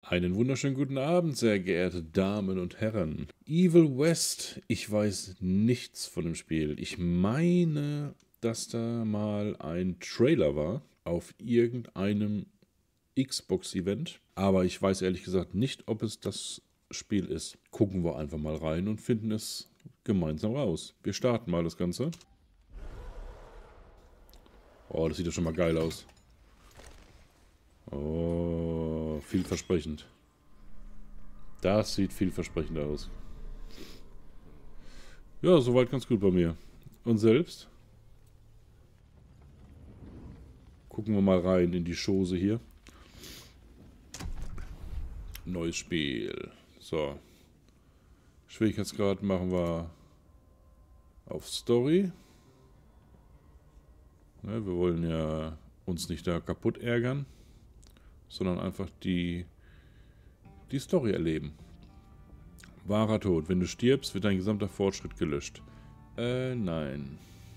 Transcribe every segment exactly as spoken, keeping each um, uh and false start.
Einen wunderschönen guten Abend, sehr geehrte Damen und Herren. Evil West, ich weiß nichts von dem Spiel. Ich meine, dass da mal ein Trailer war auf irgendeinem Xbox-Event. Aber ich weiß ehrlich gesagt nicht, ob es das Spiel ist. Gucken wir einfach mal rein und finden es gemeinsam raus. Wir starten mal das Ganze. Oh, das sieht ja schon mal geil aus. Oh, vielversprechend. Das sieht vielversprechend aus. Ja, soweit ganz gut bei mir. Und selbst? Gucken wir mal rein in die Chose hier. Neues Spiel. So. Schwierigkeitsgrad machen wir auf Story. Ja, wir wollen ja uns nicht da kaputt ärgern, sondern einfach die, die Story erleben. Wahrer Tod. Wenn du stirbst, wird dein gesamter Fortschritt gelöscht. Äh, nein.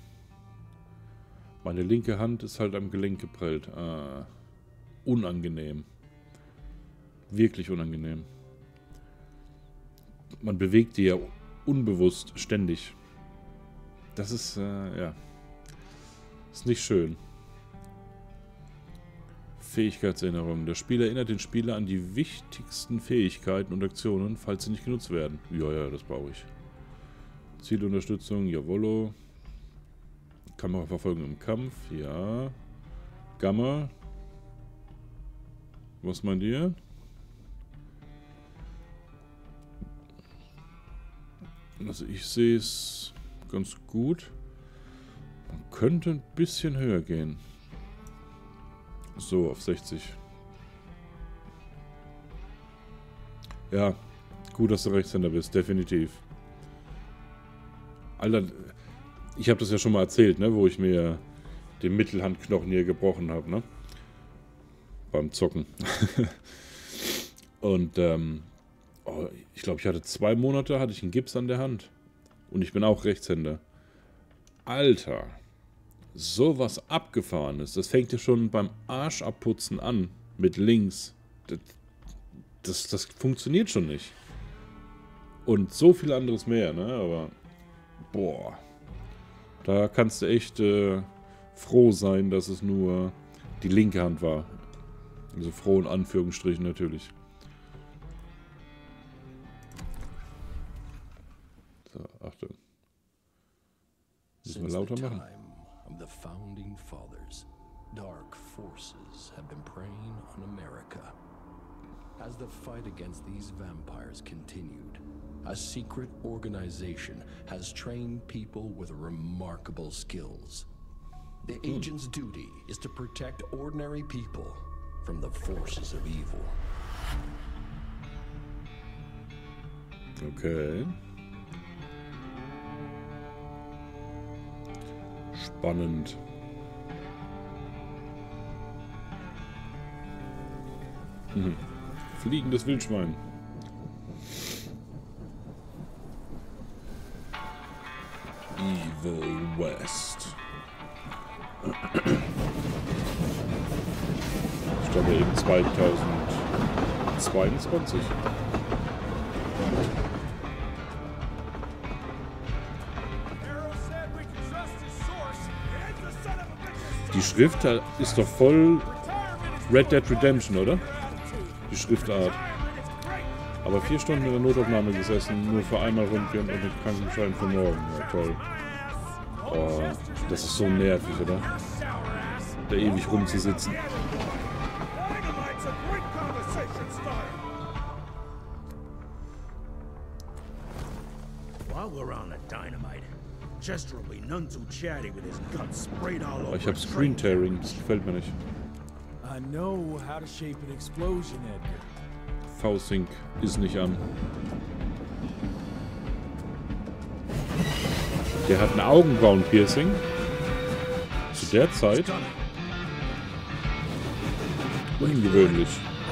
Meine linke Hand ist halt am Gelenk geprellt. Ah, unangenehm. Wirklich unangenehm. Man bewegt die ja unbewusst ständig. Das ist, äh, ja. Ist nicht schön. Fähigkeitserinnerung. Das Spiel erinnert den Spieler an die wichtigsten Fähigkeiten und Aktionen, falls sie nicht genutzt werden. Ja, ja, das brauche ich. Zielunterstützung, jawollo. Kameraverfolgung im Kampf, ja. Gamma. Was meint ihr? Also ich sehe es ganz gut. Man könnte ein bisschen höher gehen. So, auf sechzig. Ja, gut, dass du Rechtshänder bist, definitiv. Alter, ich habe das ja schon mal erzählt, ne, wo ich mir den Mittelhandknochen hier gebrochen habe, ne? Beim Zocken. Und, ähm, oh, ich glaube, ich hatte zwei Monate, hatte ich einen Gips an der Hand. Und ich bin auch Rechtshänder. Alter. Sowas Abgefahrenes. Das fängt ja schon beim Arschabputzen an. Mit links. Das, das, das funktioniert schon nicht. Und so viel anderes mehr, ne? Aber, boah. Da kannst du echt äh, froh sein, dass es nur die linke Hand war. Also froh in Anführungsstrichen natürlich. So, Achtung. Müssen wir lauter machen. Of the founding fathers, dark forces have been preying on America. As the fight against these vampires continued, a secret organization has trained people with remarkable skills. The agent's duty is to protect ordinary people from the forces of evil. Okay. Spannend. Mhm. Fliegendes Wildschwein. Evil West. Ich glaube eben zweitausendzweiundzwanzig. Die Schrift ist doch voll Red Dead Redemption, oder? Die Schriftart. Aber vier Stunden in der Notaufnahme gesessen, nur für einmal Röntgen und den Krankenschein für morgen. Ja, toll. Oh, das ist so nervig, oder? Da ewig rumzusitzen. Oh, ich habe Screen Tearing, das gefällt mir nicht. V-Sync ist nicht an. Der hat ein Augenbrauen-Piercing. Zu der Zeit. Ungewöhnlich.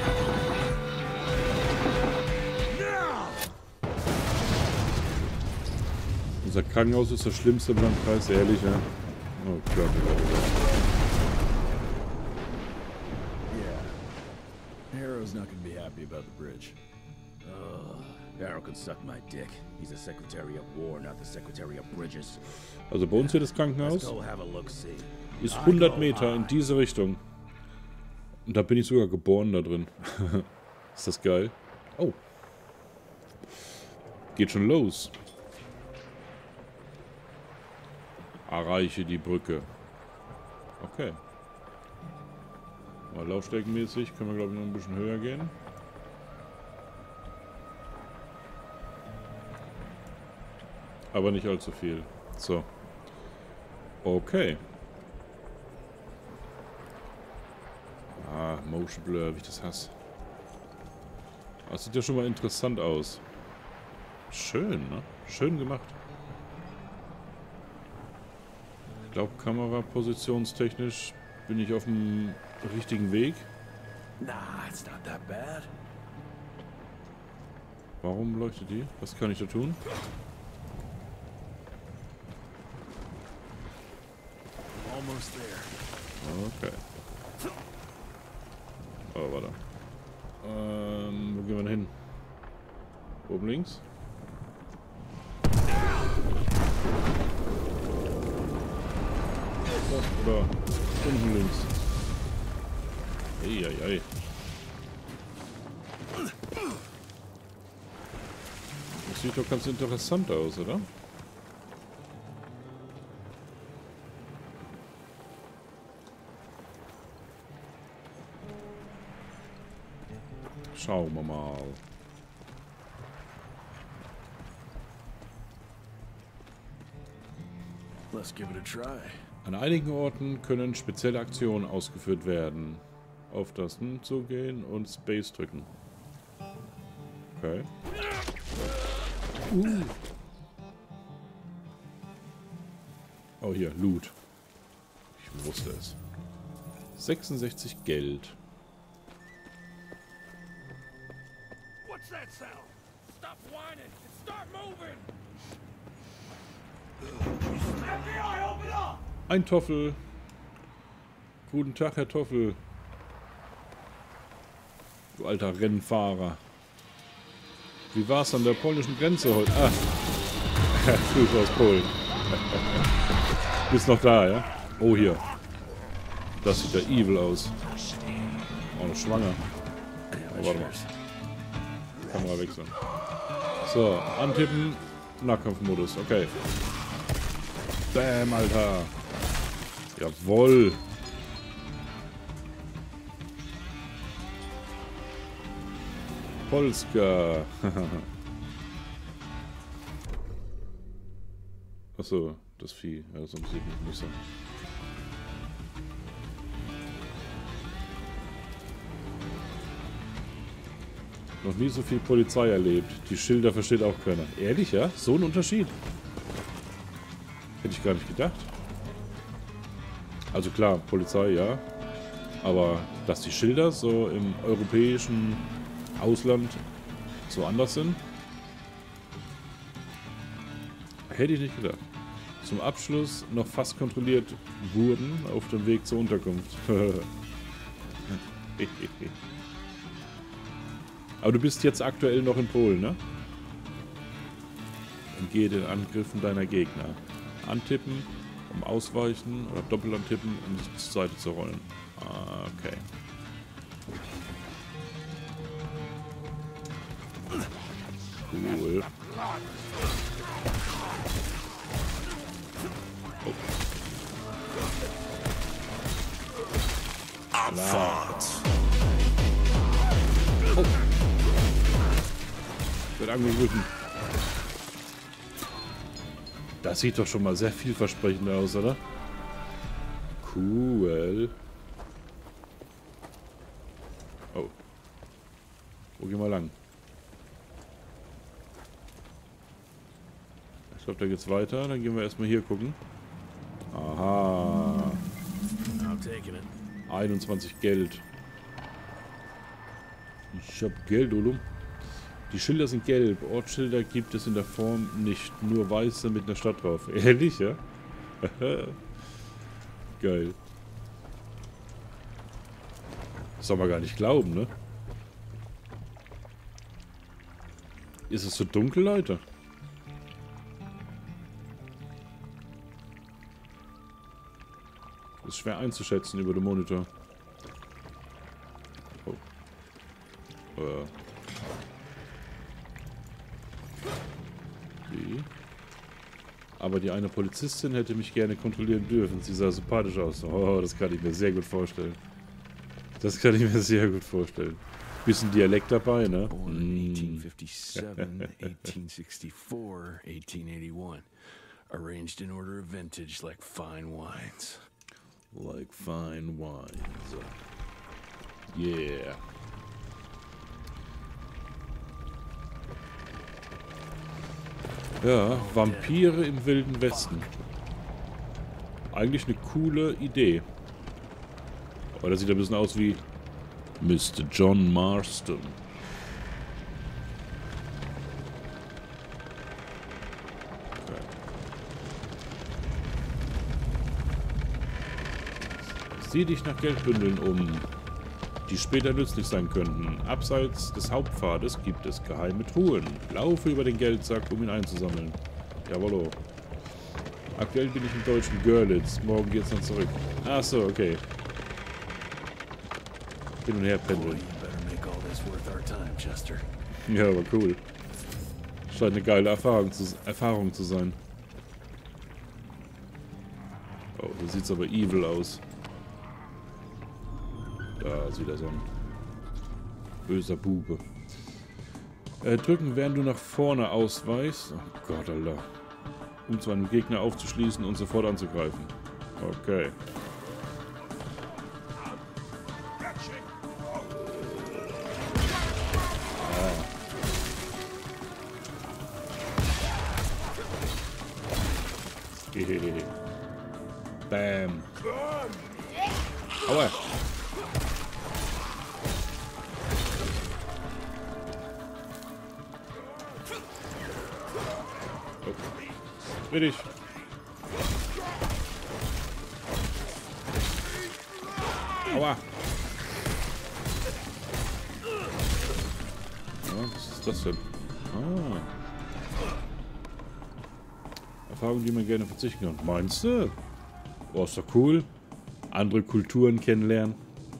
Unser Krankenhaus ist das schlimmste im Landkreis, ehrlich, ja. Oh Gott, oh Gott, oh Gott. Yeah. Harrow's not gonna be happy about bridge. Ugh, Barrow can suck my dick. He's the Secretary of War, not the Secretary of Bridges. Also bei uns hier das Let's Krankenhaus go have a look-see. ist hundert Meter in diese Richtung. Und da bin ich sogar geboren da drin. Ist das geil? Oh. Geht schon los. Erreiche die Brücke. Okay. Mal laufstärkenmäßig können wir, glaube ich, noch ein bisschen höher gehen. Aber nicht allzu viel. So. Okay. Ah, Motion Blur, wie ich das hasse. Das sieht ja schon mal interessant aus. Schön, ne? Schön gemacht. Ich glaube, kamerapositionstechnisch bin ich auf dem richtigen Weg. Nah, it's not that bad. Warum leuchtet die? Was kann ich da tun? Almost there. Okay. Oh, warte. Ähm, wo gehen wir denn hin? Oben links? Oder unten links? Eieiei. Das sieht doch ganz interessant aus, oder? Schauen wir mal. Let's give it a try. An einigen Orten können spezielle Aktionen ausgeführt werden. Auf das Hm zugehen und Space drücken. Okay. Uh. Oh, hier, Loot. Ich wusste es. sechsundsechzig Geld. What's that sound? Stop whining and start moving. F B I, open up! Ein Toffel. Guten Tag, Herr Toffel. Du alter Rennfahrer. Wie war's an der polnischen Grenze heute? Ah. Du bist aus Polen. Bist noch da, ja? Oh, hier. Das sieht ja evil aus. Auch noch schwanger. Oh, warte mal. Kamera wechseln. So, antippen. Nahkampfmodus. Okay. Bam, Alter. Jawoll. Polska. Achso, das Vieh. Ja, das interessiert mich nicht so. Noch nie so viel Polizei erlebt. Die Schilder versteht auch keiner. Ehrlich, ja? So ein Unterschied. Hätte ich gar nicht gedacht. Also klar, Polizei, ja. Aber dass die Schilder so im europäischen Ausland so anders sind, hätte ich nicht gedacht. Zum Abschluss noch fast kontrolliert wurden auf dem Weg zur Unterkunft. Aber du bist jetzt aktuell noch in Polen, ne? Entgehe den Angriffen deiner Gegner. Antippen, um ausweichen, oder doppelt antippen, um sich zur Seite zu rollen. Okay. Cool. Oh. Abfahrt. Oh. Wird angegriffen. Das sieht doch schon mal sehr vielversprechend aus, oder? Cool. Oh. Wo gehen wir lang? Ich glaube, da geht's weiter. Dann gehen wir erstmal hier gucken. Aha. einundzwanzig Geld. Ich hab Geld, Olum. Die Schilder sind gelb. Ortsschilder gibt es in der Form nicht. Nur weiße mit einer Stadt drauf. Ehrlich, ja? Geil. Das soll man gar nicht glauben, ne? Ist es so dunkel, Leute? Das ist schwer einzuschätzen über den Monitor. Oh. Äh. Wie? Aber die eine Polizistin hätte mich gerne kontrollieren dürfen. Sie sah sympathisch aus. Oh, das kann ich mir sehr gut vorstellen. Das kann ich mir sehr gut vorstellen. Bisschen Dialekt dabei, ne? Born in eighteen fifty-seven, eighteen sixty-four, eighteen eighty-one. Arranged in order of vintage like fine wines. Like fine wines. Yeah. Ja, Vampire im Wilden Westen. Eigentlich eine coole Idee. Aber das sieht ein bisschen aus wie Mister John Marston. Okay. Sieh dich nach Geldbündeln um, die später nützlich sein könnten. Abseits des Hauptpfades gibt es geheime Truhen. Laufe über den Geldsack, um ihn einzusammeln. Jawollo. Aktuell bin ich im deutschen Görlitz. Morgen geht's dann zurück. Ach so, okay. Hin und her pendeln. Ja, aber cool. Scheint eine geile Erfahrung zu, Erfahrung zu sein. Oh, da sieht's aber evil aus. Da ist wieder so ein böser Bube. Äh, drücken, während du nach vorne ausweichst. Oh Gott, Alter. Um zu einem Gegner aufzuschließen und sofort anzugreifen. Okay. Bam. Aua. Oh. Will ich. Aua. Ja, was ist das denn? Ah. Erfahrung, die man gerne verzichten kann. Meinst du? Oh, ist doch cool. Andere Kulturen kennenlernen.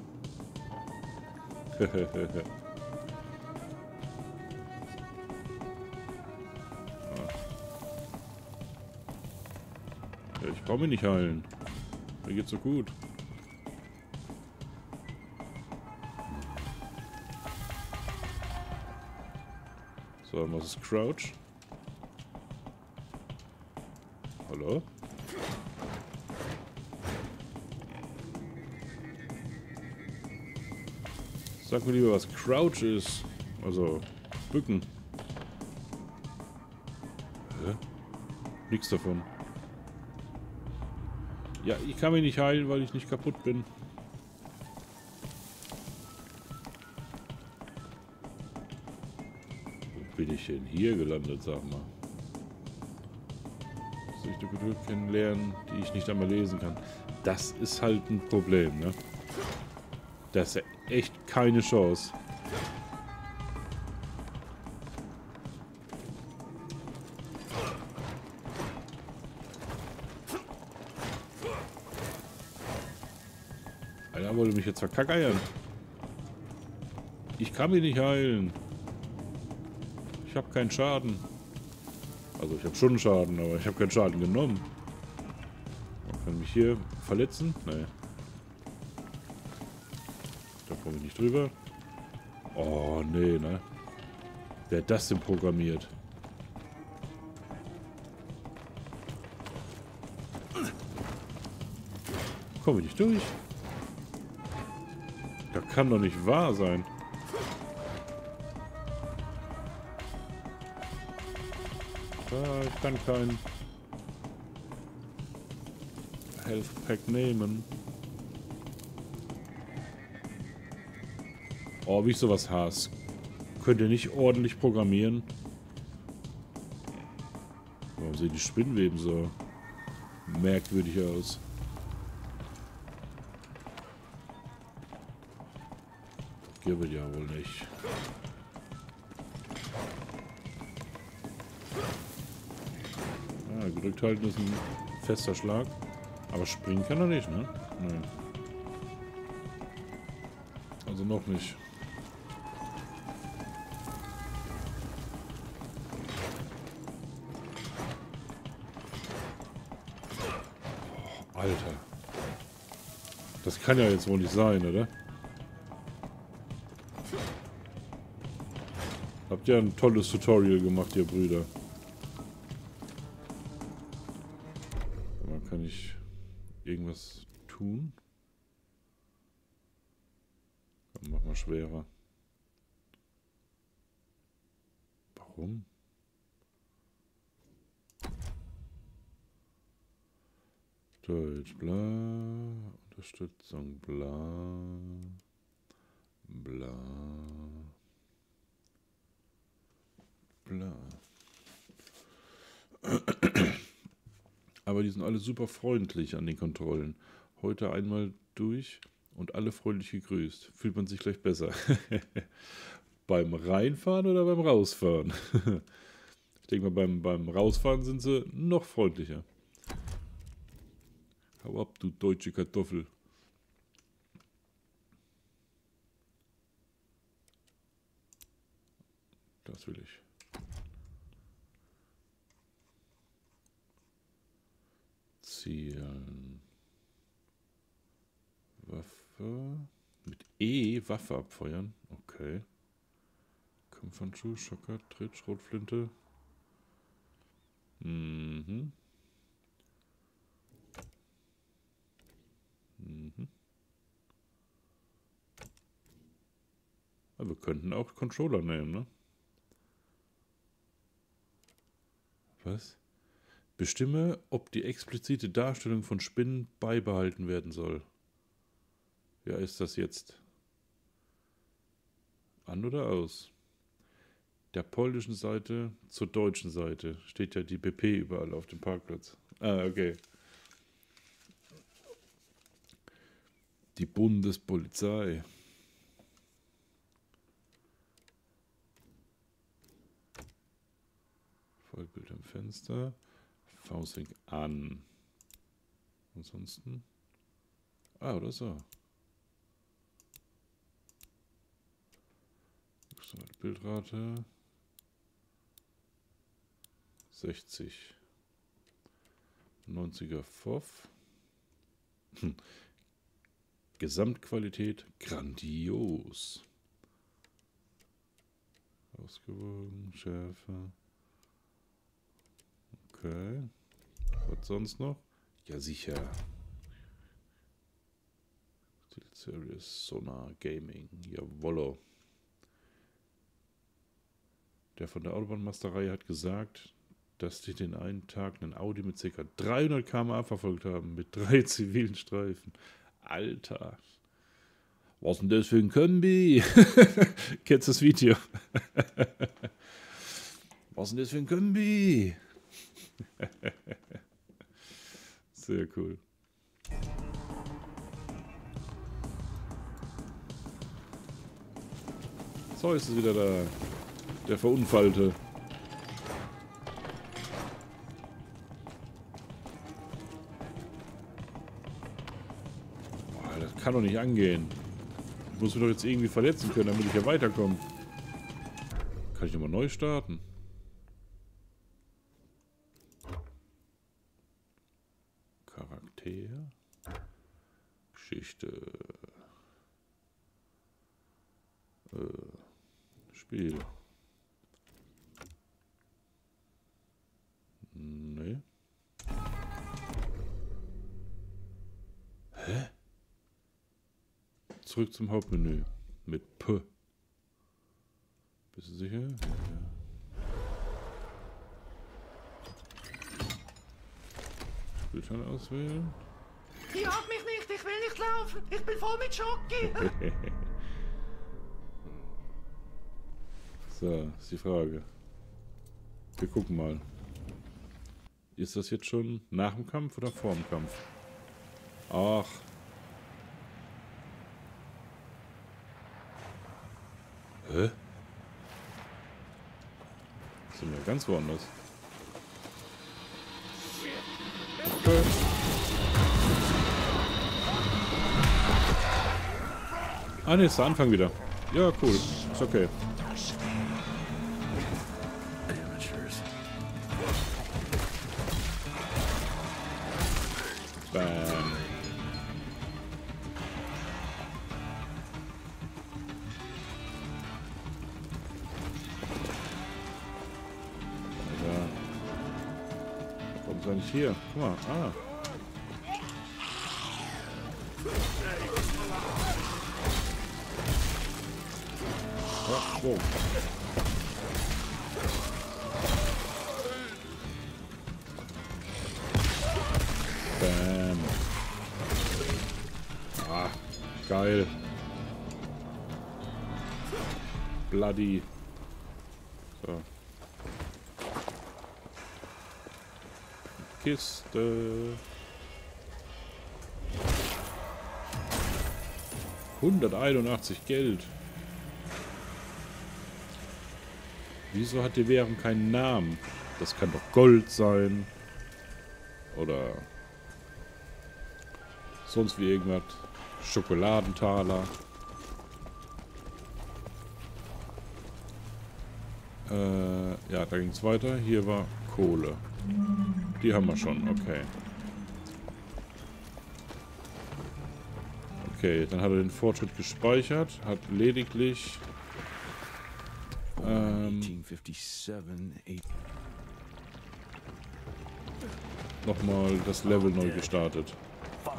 Ja, ich brauche mich nicht heilen. Mir geht's so gut. So, was ist Crouch? Hallo? Sag mir lieber, was Crouch ist. Also, bücken. Hä? Nix davon. Ja, ich kann mich nicht heilen, weil ich nicht kaputt bin. Wo bin ich denn hier gelandet, sag mal? Soll ich die Kultur kennenlernen, die ich nicht einmal lesen kann? Das ist halt ein Problem, ne? Das ist ja echt keine Chance. Einer wollte mich jetzt verkackeiern. Ich kann mich nicht heilen. Ich habe keinen Schaden. Also ich habe schon Schaden, aber ich habe keinen Schaden genommen. Man kann mich hier verletzen? Nee. Da komme ich nicht drüber. Oh, nee, ne? Wer hat das denn programmiert? Komme ich nicht durch? Das kann doch nicht wahr sein. Ah, ich kann kein Health Pack nehmen. Oh, wie ich sowas hasse. Könnt ihr nicht ordentlich programmieren? Warum sehen die Spinnweben so merkwürdig aus? Gibt ja wohl nicht. Gedrückt halten ist ein fester Schlag. Aber springen kann er nicht, ne? Nee. Also noch nicht. Oh, Alter. Das kann ja jetzt wohl nicht sein, oder? Habt ihr ein tolles Tutorial gemacht, ihr Brüder. Aber kann ich irgendwas tun? Komm, mach mal schwerer. Warum? Deutsch, bla. Unterstützung, bla. Bla. Bla. Aber die sind alle super freundlich an den Kontrollen. Heute einmal durch und alle freundlich gegrüßt. Fühlt man sich gleich besser. Beim Reinfahren oder beim Rausfahren? Ich denke mal, beim, beim Rausfahren sind sie noch freundlicher. Hau ab, du deutsche Kartoffel. Das will ich. Zielen. Waffe. Mit E Waffe abfeuern. Okay. Kampfhandschuh, Schocker, Tritt, Schrotflinte. Mhm. Mhm. Aber wir könnten auch Controller nehmen, ne? Was? Bestimme, ob die explizite Darstellung von Spinnen beibehalten werden soll. Ja, ist das jetzt an oder aus? Der polnischen Seite zur deutschen Seite steht ja die B P überall auf dem Parkplatz. Ah, okay. Die Bundespolizei. Vollbild im Fenster. Fausing an. Ansonsten. Ah, oder so. Bildrate. sechzig. neunziger F O V. Hm. Gesamtqualität grandios. Ausgewogen, Schärfe. Okay. Was sonst noch? Ja, sicher. Series Sonar Gaming. Jawollo. Der von der Autobahnmasterei hat gesagt, dass die den einen Tag einen Audi mit ca. dreihundert Kilometer pro Stunde verfolgt haben, mit drei zivilen Streifen. Alter. Was denn das für ein Kombi? Kennst du das Video? Was denn das für ein Kombi? Sehr cool. So ist es wieder da. Der Verunfallte. Boah, das kann doch nicht angehen. Ich muss mich doch jetzt irgendwie verletzen können, damit ich hier weiterkomme. Kann ich nochmal neu starten? Charakter. Geschichte. Äh, Spiel. Nee. Hä? Zurück zum Hauptmenü. Mit P. Bist du sicher? Ja. Bildschirm auswählen. Jag mich nicht, ich will nicht laufen. Ich bin voll mit Schoki. So, ist die Frage. Wir gucken mal. Ist das jetzt schon nach dem Kampf oder vor dem Kampf? Ach. Hä? Sind wir ganz woanders. Okay. Ah ne, ist der Anfang wieder. Ja, cool. Ist okay. Bam. Alter. Warum ist er nicht hier? Guck mal. Ah. Oh, wow. Bam. Ah, geil. Bloody. So. Kiste. hunderteinundachtzig Geld. Wieso hat die Währung keinen Namen? Das kann doch Gold sein. Oder sonst wie irgendwas. Schokoladentaler. Äh, ja, da ging es weiter. Hier war Kohle. Die haben wir schon, okay. Okay, dann hat er den Fortschritt gespeichert. Hat lediglich... Ähm, nochmal das Level neu gestartet. Fuck.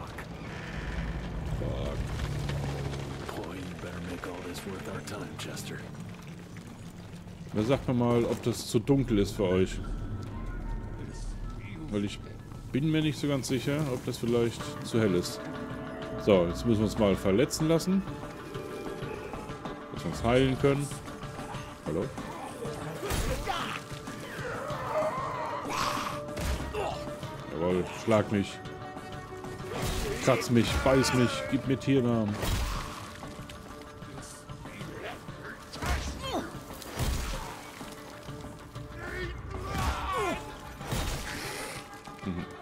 Da sagt mir mal, ob das zu dunkel ist für euch. Weil ich bin mir nicht so ganz sicher, ob das vielleicht zu hell ist. So, jetzt müssen wir uns mal verletzen lassen. Dass wir uns heilen können. Hallo? Jawohl, schlag mich. Kratz mich, beiß mich, gib mir Tiernamen. Mhm.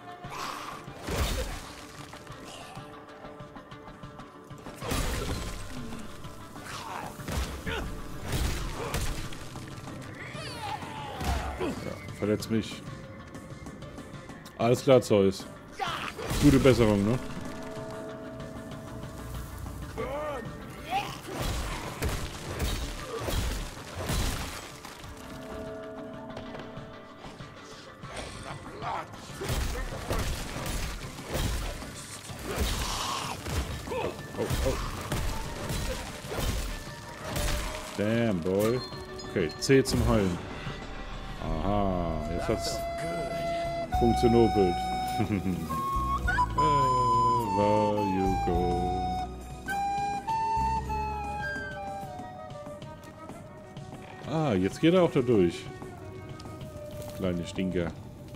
Ja, verletz mich. Alles klar, Zeus. Gute Besserung, ne? Oh, oh. Damn, boy. Okay, C zum Heilen. Aha, jetzt hat's funktioniert. Where you go. Ah, jetzt geht er auch da durch. Kleine Stinker.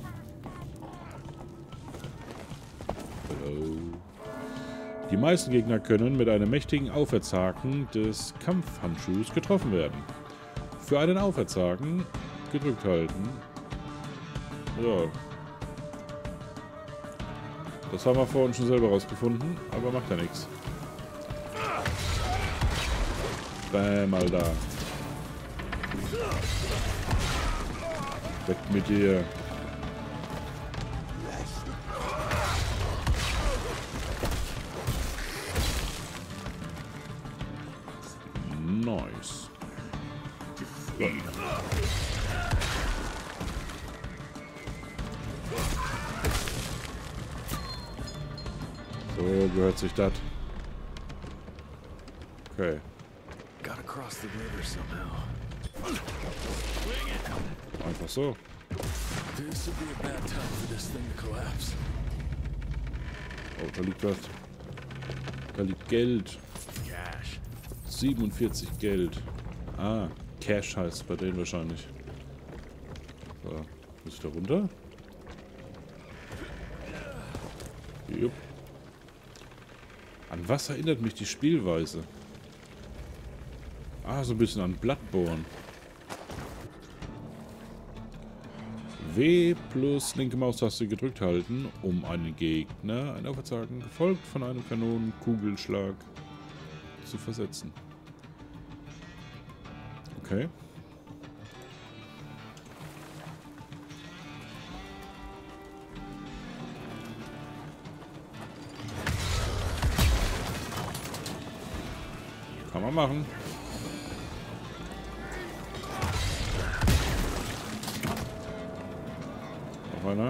Hello. Die meisten Gegner können mit einem mächtigen Aufwärtshaken des Kampfhandschuhs getroffen werden. Für einen Aufwärtshaken gedrückt halten. Ja. Das haben wir vorhin schon selber rausgefunden, aber macht ja nichts. Bam, Alter. Weg mit dir. Nice. Ja. So gehört sich das. Okay. Einfach so. Oh, da liegt was. Da liegt Geld. siebenundvierzig Geld. Ah, Cash heißt es bei denen wahrscheinlich. So, muss ich da runter? Jupp. An was erinnert mich die Spielweise? Ah, so ein bisschen an Bloodborne. W plus linke Maustaste gedrückt halten, um einen Gegner, ein Aufwärtshaken, gefolgt von einem Kanonenkugelschlag zu versetzen. Okay. Kann man machen. Noch einer.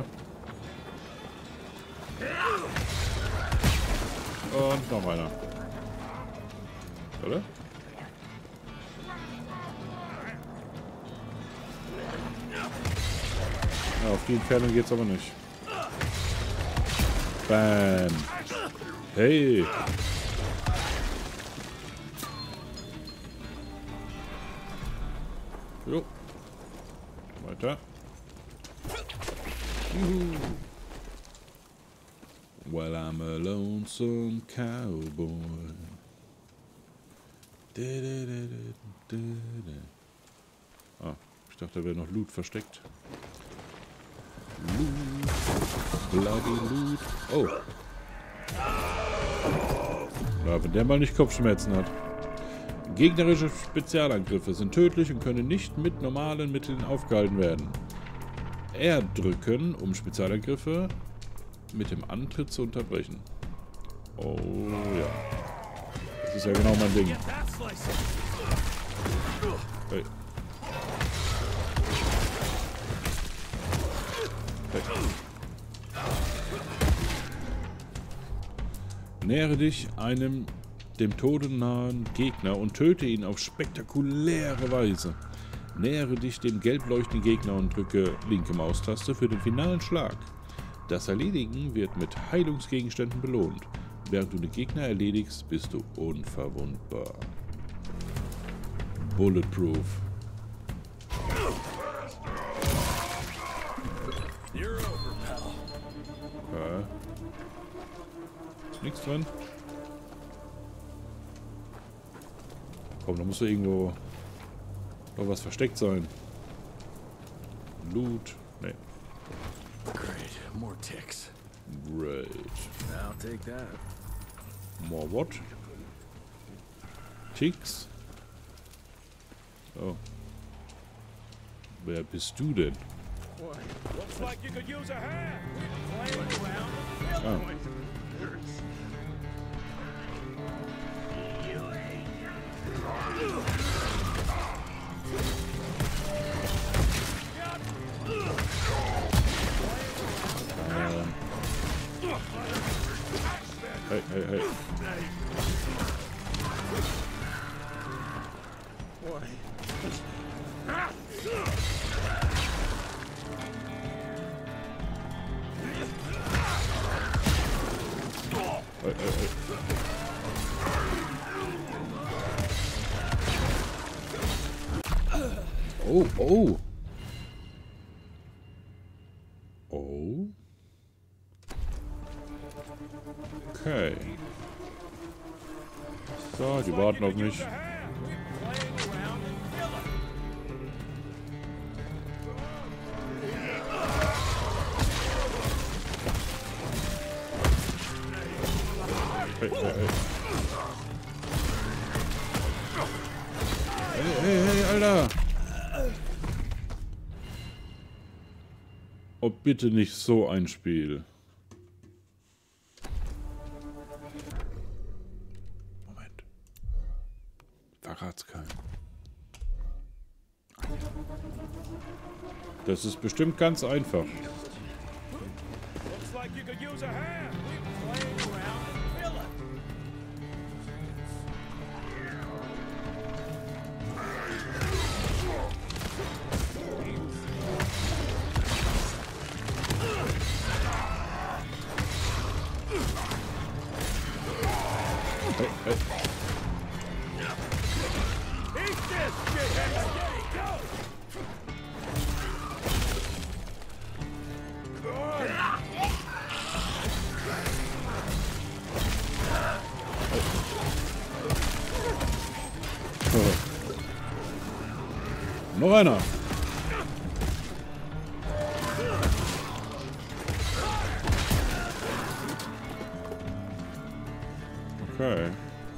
Und noch einer. Oder? Ja, auf die Entfernung geht's aber nicht. Bam. Hey. Jo. Weiter. Juhu. Well, I'm a lonesome cowboy. Ah, ich dachte, da wäre noch Loot versteckt. Loot. Bloody Loot. Oh. Ja, wenn der mal nicht Kopfschmerzen hat. Gegnerische Spezialangriffe sind tödlich und können nicht mit normalen Mitteln aufgehalten werden. R drücken, um Spezialangriffe mit dem Antritt zu unterbrechen. Oh ja. Das ist ja genau mein Ding. Hey. Hey. Nähere dich einem dem Tode nahen Gegner und töte ihn auf spektakuläre Weise. Nähere dich dem gelb leuchtenden Gegner und drücke linke Maustaste für den finalen Schlag. Das Erledigen wird mit Heilungsgegenständen belohnt. Während du den Gegner erledigst, bist du unverwundbar. Bulletproof. Okay. Ist nichts drin? Komm, da muss doch irgendwo noch was versteckt sein. Loot. Nee. Great, more ticks. Great. I'll take that. More what? Ticks? Oh. Wer bist du denn? Looks like you could use a hand. Playing around. Ah. Ähm. Hey, hey, hey. Hey, hey, hey. Oh, oh. Oh. Okay. So, die warten auf mich. Hey, hey, hey. Hey, hey, hey, Alter. Oh, bitte nicht so ein Spiel. Moment. Verrat's keinen. Das ist bestimmt ganz einfach. Looks like you could use a hand. Playing around and kill it. Hey, hey. Eat this, shithead! Go! Noch einer. Okay.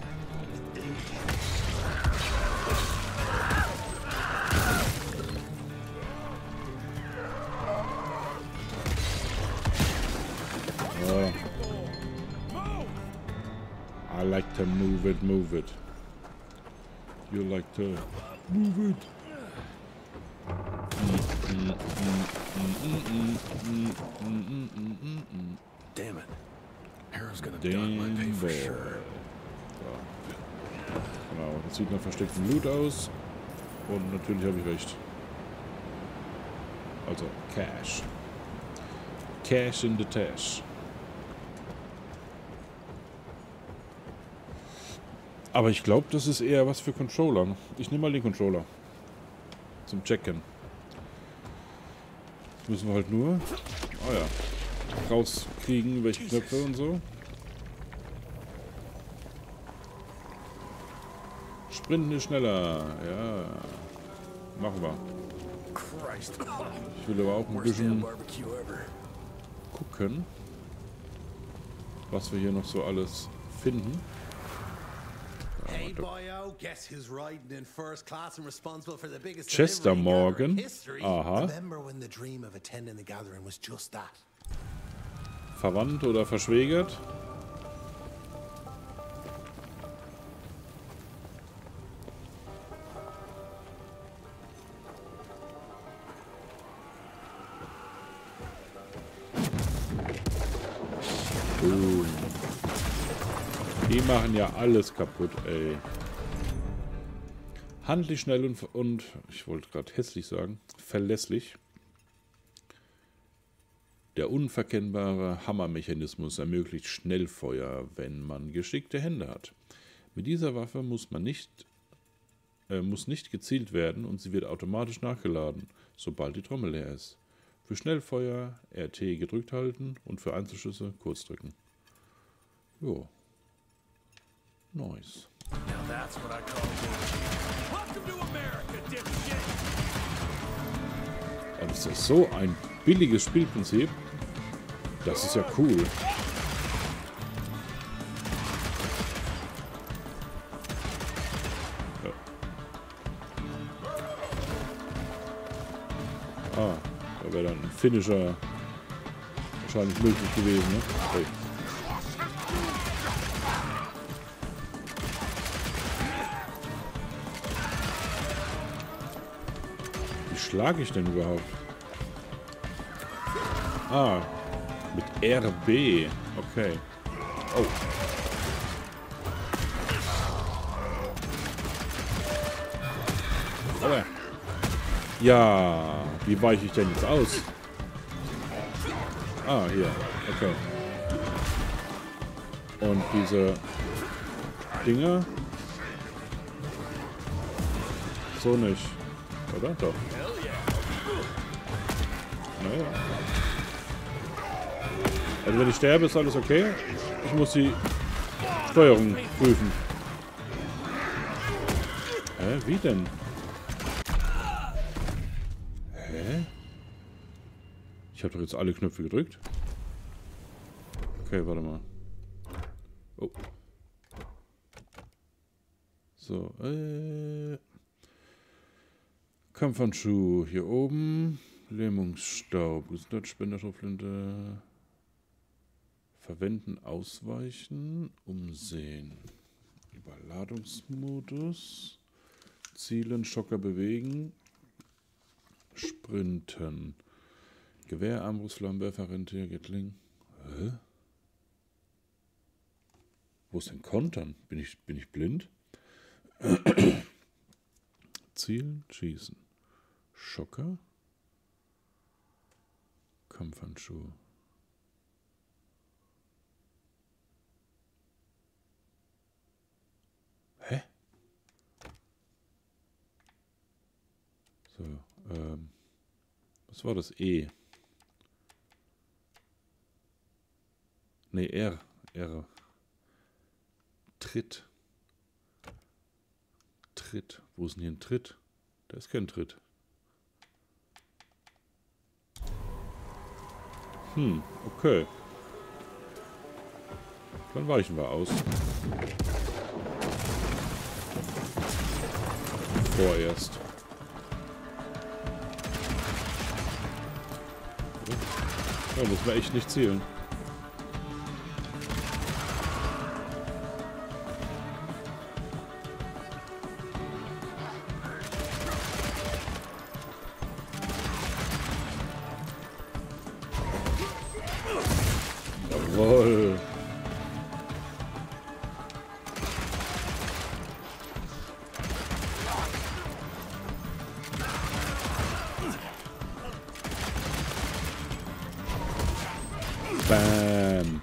Oh. I like to move it, move it. You like to move it. Damn it. Harrow's gonna Damn dock my pay for boy. sure. So. Genau, das sieht nach verstecktem Loot aus. Und natürlich habe ich recht. Also Cash. Cash in the Tash. Aber ich glaube, das ist eher was für Controller. Ich nehme mal den Controller. Zum Checken. Jetzt müssen wir halt nur... Oh ja. Rauskriegen, welche Knöpfe und so. Sprinten ist schneller. Ja. Machen wir. Ich will aber auch ein bisschen gucken, was wir hier noch so alles finden. Hey boyo, guess who's riding in first class and responsible for the biggest Chester delivery in gathering Morgan. history? Aha. Remember when the dream of attending the gathering was just that? Verwandt oder verschwägert? Boom. Die machen ja alles kaputt, ey. Handlich, schnell und, und ich wollte gerade hässlich sagen, verlässlich. Der unverkennbare Hammermechanismus ermöglicht Schnellfeuer, wenn man geschickte Hände hat. Mit dieser Waffe muss man nicht, äh, muss nicht gezielt werden und sie wird automatisch nachgeladen, sobald die Trommel leer ist. Für Schnellfeuer R T gedrückt halten und für Einzelschüsse kurz drücken. Jo. Nice. Aber ist das so ein billiges Spielprinzip? Das ist ja cool. Ja. Ah, da wäre dann ein Finisher wahrscheinlich möglich gewesen, ne? Hey. Wie schlage ich denn überhaupt? Ah, mit R B. Okay. Oh. Aber. Ja, wie weiche ich denn jetzt aus? Ah, hier. Okay. Und diese Dinger. So nicht. Oder? Doch. Naja. Also wenn ich sterbe, ist alles okay. Ich muss die Steuerung prüfen. Hä? Wie denn? Hä? Ich habe doch jetzt alle Knöpfe gedrückt. Okay, warte mal. Oh. So, äh... Kampfhandschuh hier oben. Lähmungsstaub. Gesundheitsspender-Schrotflinte. Verwenden, ausweichen, umsehen. Überladungsmodus. Zielen, Schocker bewegen. Sprinten. Gewehr, Armbrust, Flammenwerfer, Rentier, Gatling. Hä? Wo ist denn Kontern? Bin ich, bin ich blind? Zielen, schießen. Schocker. Kampfhandschuhe. Hä? So, ähm. Was war das? E. Ne, R. R. Tritt. Tritt. Wo ist denn hier ein Tritt? Da ist kein Tritt. Hm, okay. Dann weichen wir aus. Vorerst. Ja, muss man echt nicht zählen. Jawohl. Bam.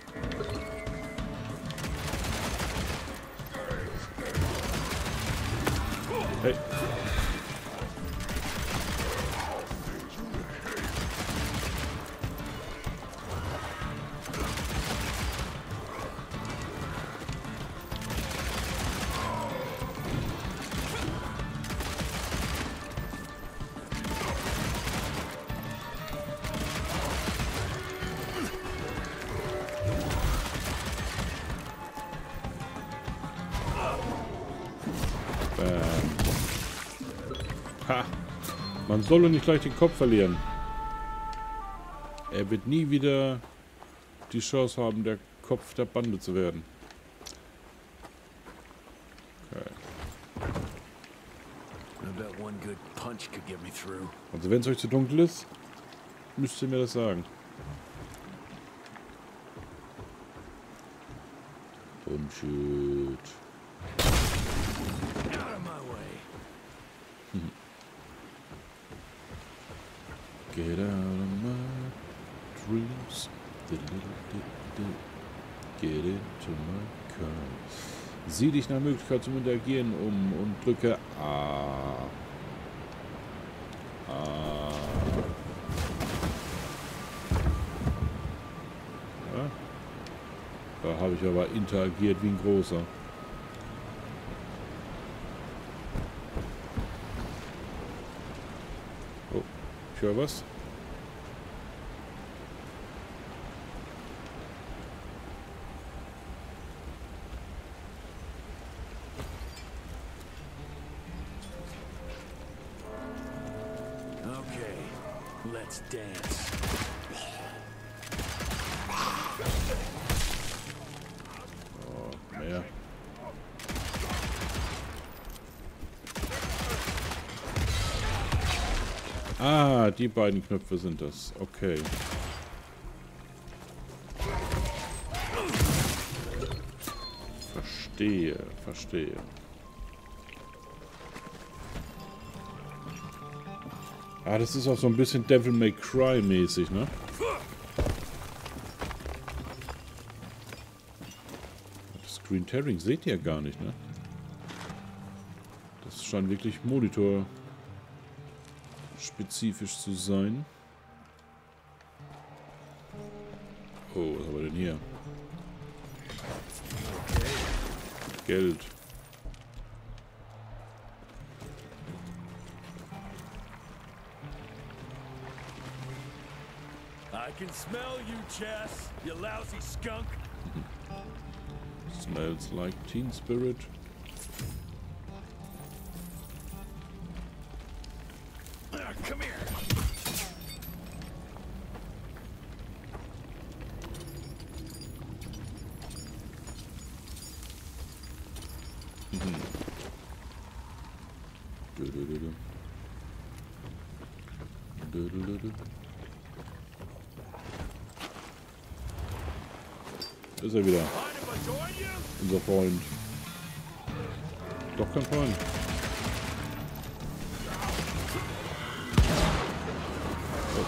Hey. Ha! Man solle nicht gleich den Kopf verlieren. Er wird nie wieder die Chance haben, der Kopf der Bande zu werden. Okay. Also wenn es euch zu dunkel ist, müsst ihr mir das sagen. Bullshit. Hm. Get out of my dreams. Get into my car. Sieh dich nach Möglichkeit zum Interagieren um und drücke A. A. Ja. Da habe ich aber interagiert wie ein großer. Oh, ich höre was. Let's dance. Oh, mehr. Ah, die beiden Knöpfe sind das. Okay. Verstehe, verstehe. Ah, das ist auch so ein bisschen Devil May Cry mäßig, ne? Das Green Tearing seht ihr ja gar nicht, ne? Das scheint wirklich Monitor spezifisch zu sein. Oh, was haben wir denn hier? Geld. I can smell you, Chess, you lousy skunk. Smells like Teen Spirit. Uh, come here. Du, du, du, du. Du, du, du, du. Da ist er wieder. Unser Freund. Doch kein Freund. Oh.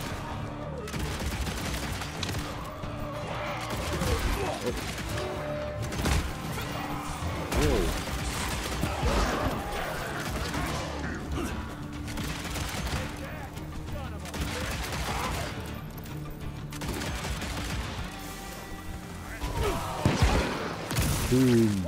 Oh. Oh. Boom.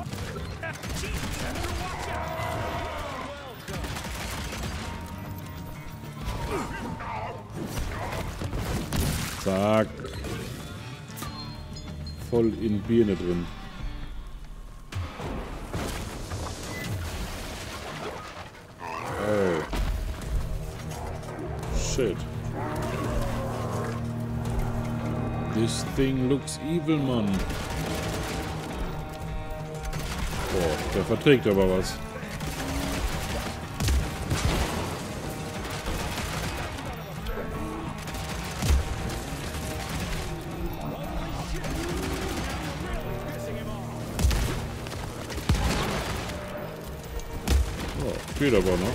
Zack. Voll in Birne drin. shit. This thing looks evil, Mann. Boah, der verträgt aber was. Oh, geht aber noch.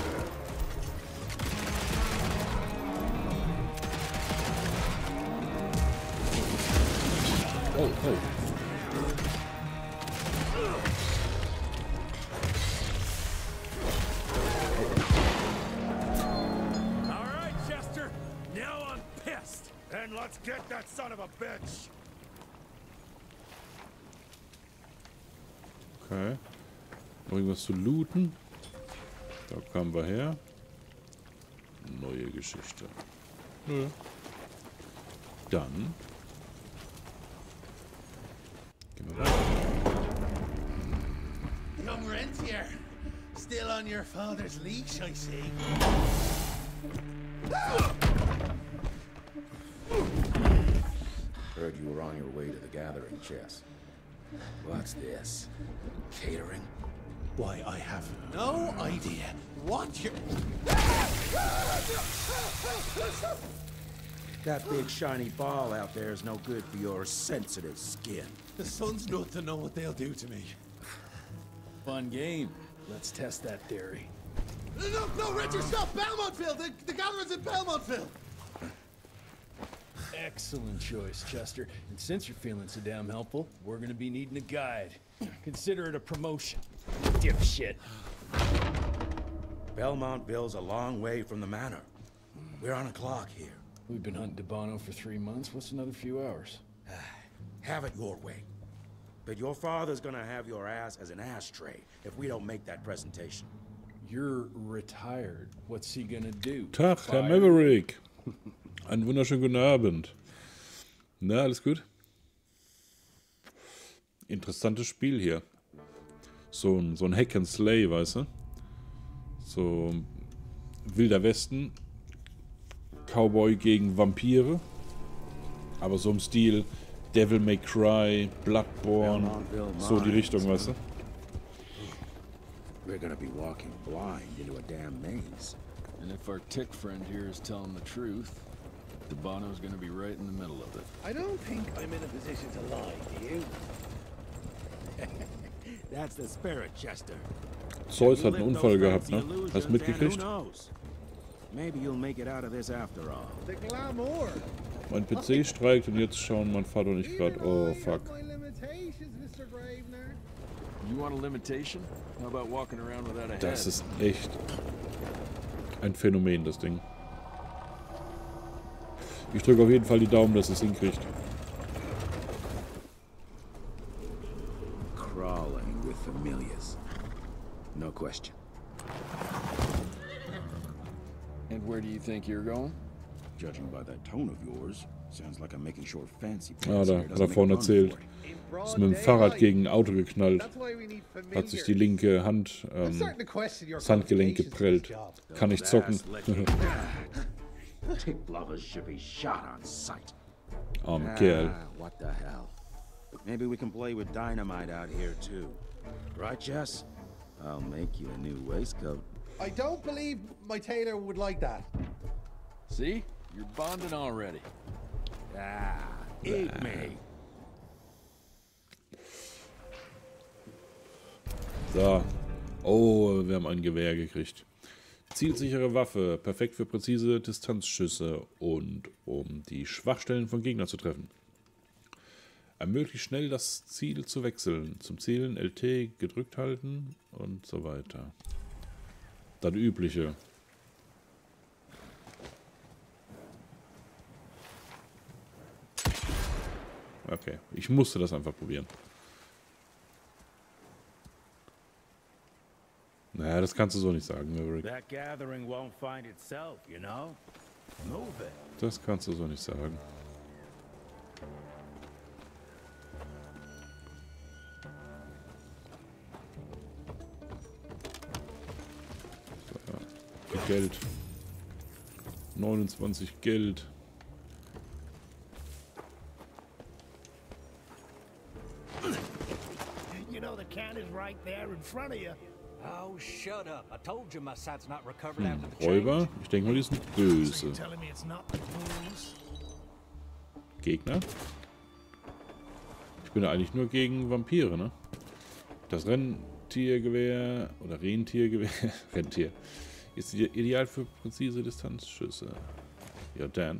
Oh, oh. All right, Chester. Now I'm pissed. And let's get that son of a bitch. Okay. Noch irgendwas zu looten? Da kamen wir her. Neue Geschichte. Nö. Dann. Gehen wir weiter. Young rentier, still on your father's leash, I see. Heard you were on your way to the gathering, Chess. What's this? Catering? Why, I have no idea what you're... That big shiny ball out there is no good for your sensitive skin. The sun's not to know what they'll do to me. Fun game. Let's test that theory. No, no, Richard, stop! Belmontville! The, the gathering's in Belmontville! Excellent choice, Chester. And since you're feeling so damn helpful, we're gonna be needing a guide. Consider it a promotion. Dipshit. Belmontville's a long way from the manor. We're on a clock here. We've been hunting Debano for three months. What's another few hours? Have it your way. But your father's gonna have your ass as an ashtray if we don't make that presentation. You're retired. What's he gonna do? Tag, Herr Fire? Maverick. Einen wunderschönen guten Abend. Na, alles gut? Interessantes Spiel hier. So ein, so ein Hack and Slay, weißt du? So Wilder Westen. Cowboy gegen Vampire. Aber so im Stil Devil May Cry, Bloodborne. So die Richtung, weißt du? We're gonna be walking blind into a damn maze. And if our tick friend here is telling the truth, Debano's gonna be right in the middle of it. I don't think I'm in a position to lie, do you? That's the spirit, Chester. Zeus hat einen Unfall gehabt, ne? Hast du mitgekriegt? Maybe you'll make it out of this after all. The glamour! Mein P C streikt und jetzt schauen mein Vater und ich gerade. Oh, fuck. You want a limitation? How about walking around without a head? Das ist echt ein Phänomen, das Ding. Ich drücke auf jeden Fall die Daumen, dass es hinkriegt. Crawling with familiars. No question. And where do you think you're going? Judging by that tone of yours, sounds like I'm making sure fancy Ah, pants da here hat doesn't er make vorhin a run erzählt. for it. Ist mit dem Fahrrad gegen ein Auto geknallt. Hat sich die linke Hand, ähm, das Handgelenk geprellt. Kann nicht zocken. Tick lovers should be shot on sight. Armer Kerl. Ah, what the hell? Maybe we can play with dynamite out here too. Right, Jess? I'll make you a new waistcoat. I don't believe my tailor would like that. See? You're bonding already. Ah, eat me. So. Oh, wir haben ein Gewehr gekriegt. Zielsichere Waffe. Perfekt für präzise Distanzschüsse und um die Schwachstellen von Gegnern zu treffen. Ermöglicht schnell das Ziel zu wechseln. Zum Zielen L T gedrückt halten und so weiter. Das Übliche. Okay, ich musste das einfach probieren. Naja, das kannst du so nicht sagen, Maverick. That gathering won't find itself, you know? Move it. Das kannst du so nicht sagen. So, ja. Viel Geld. neunundzwanzig Geld. You know the can is right there in front of you. Oh, shut up. I told you my sight's not recovered Hm, after the Räuber? change. Ich denke mal, die sind So böse. you're telling me it's not the booze? Gegner? Ich bin ja eigentlich nur gegen Vampire, ne? Das Renntiergewehr oder Rentiergewehr, Rentier, ist ideal für präzise Distanzschüsse. Ja, dann.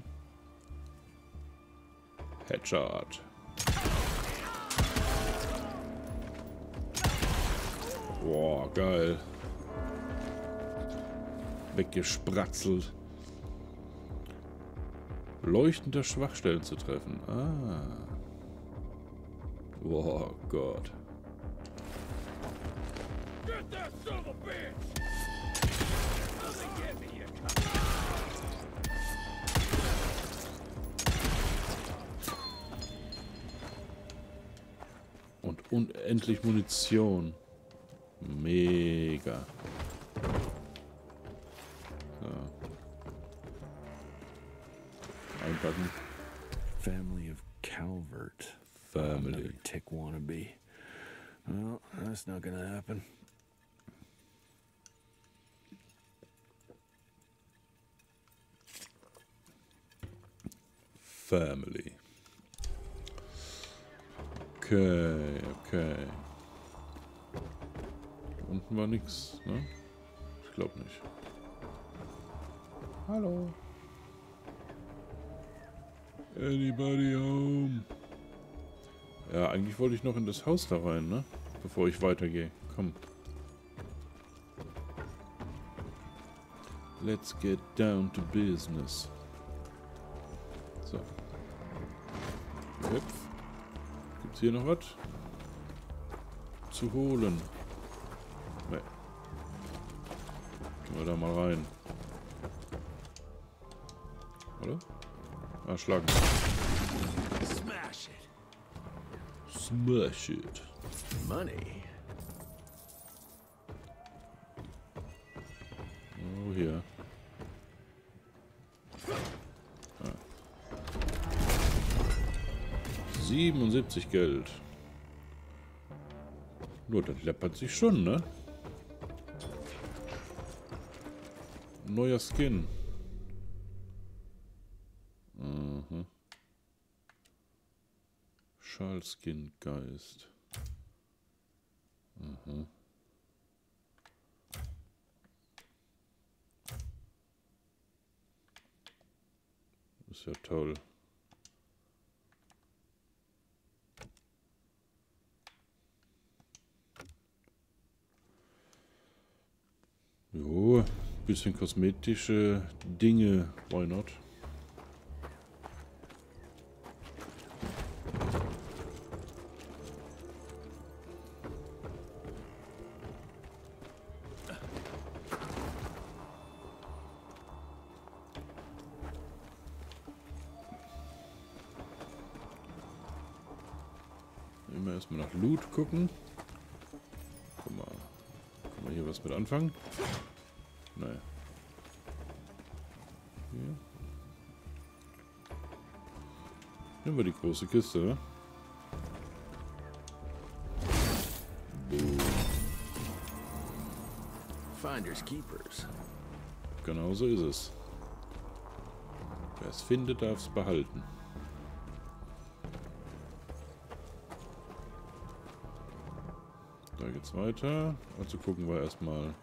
Headshot. Boah, geil. Weggespratzelt. Leuchtende Schwachstellen zu treffen. Ah. Boah, Gott. Und unendlich Munition. Mega. So. Einpacken. Family of Calvert. Family. Another tick wannabe. Well, that's not gonna happen. Family. Okay, okay. Da unten war nix, ne? Ich glaube nicht. Hallo. Anybody home? Ja, eigentlich wollte ich noch in das Haus da rein, ne? Bevor ich weitergehe. Komm. Let's get down to business. So. Hüpf. Gibt's hier noch was zu holen? Ne. Gehen wir da mal rein. Oder? Ah, schlagen. Smash it. Smash it. Money. Oh, hier. Ah. siebenundsiebzig Geld. Nur, das läppert sich schon, ne? Neuer Skin. Mhm. Schalskin Geist. Mhm. Ist ja toll. Jo, bisschen kosmetische Dinge, why not? Immer erstmal nach Loot gucken. Guck mal. Kann man hier was mit anfangen? Naja. Hier. Nehmen wir die große Kiste, ne? Boom. Finders keepers. Genau so ist es. Wer es findet, darf es behalten. Da geht's weiter. Also gucken wir erstmal,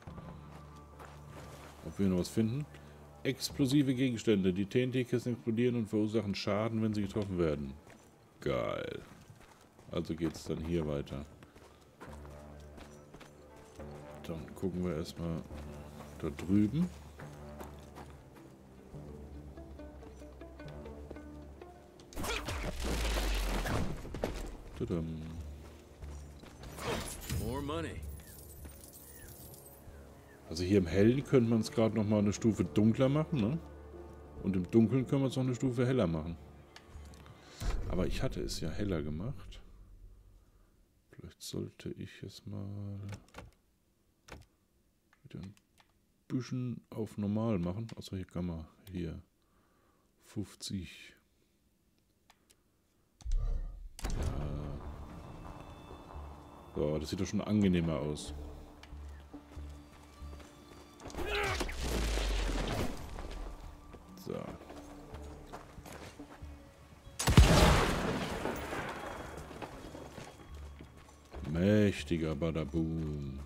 ob wir noch was finden. Explosive Gegenstände. Die T N T-Kisten explodieren und verursachen Schaden, wenn sie getroffen werden. Geil. Also geht's dann hier weiter. Dann gucken wir erstmal da drüben. Tadam. More money. Also hier im Hellen könnte man es gerade noch mal eine Stufe dunkler machen, ne? Und im Dunkeln können wir es noch eine Stufe heller machen. Aber ich hatte es ja heller gemacht. Vielleicht sollte ich es mal wieder ein bisschen auf normal machen. Also hier kann man hier fünfzig. Ja. So, das sieht doch schon angenehmer aus. So. Mächtiger Badaboom.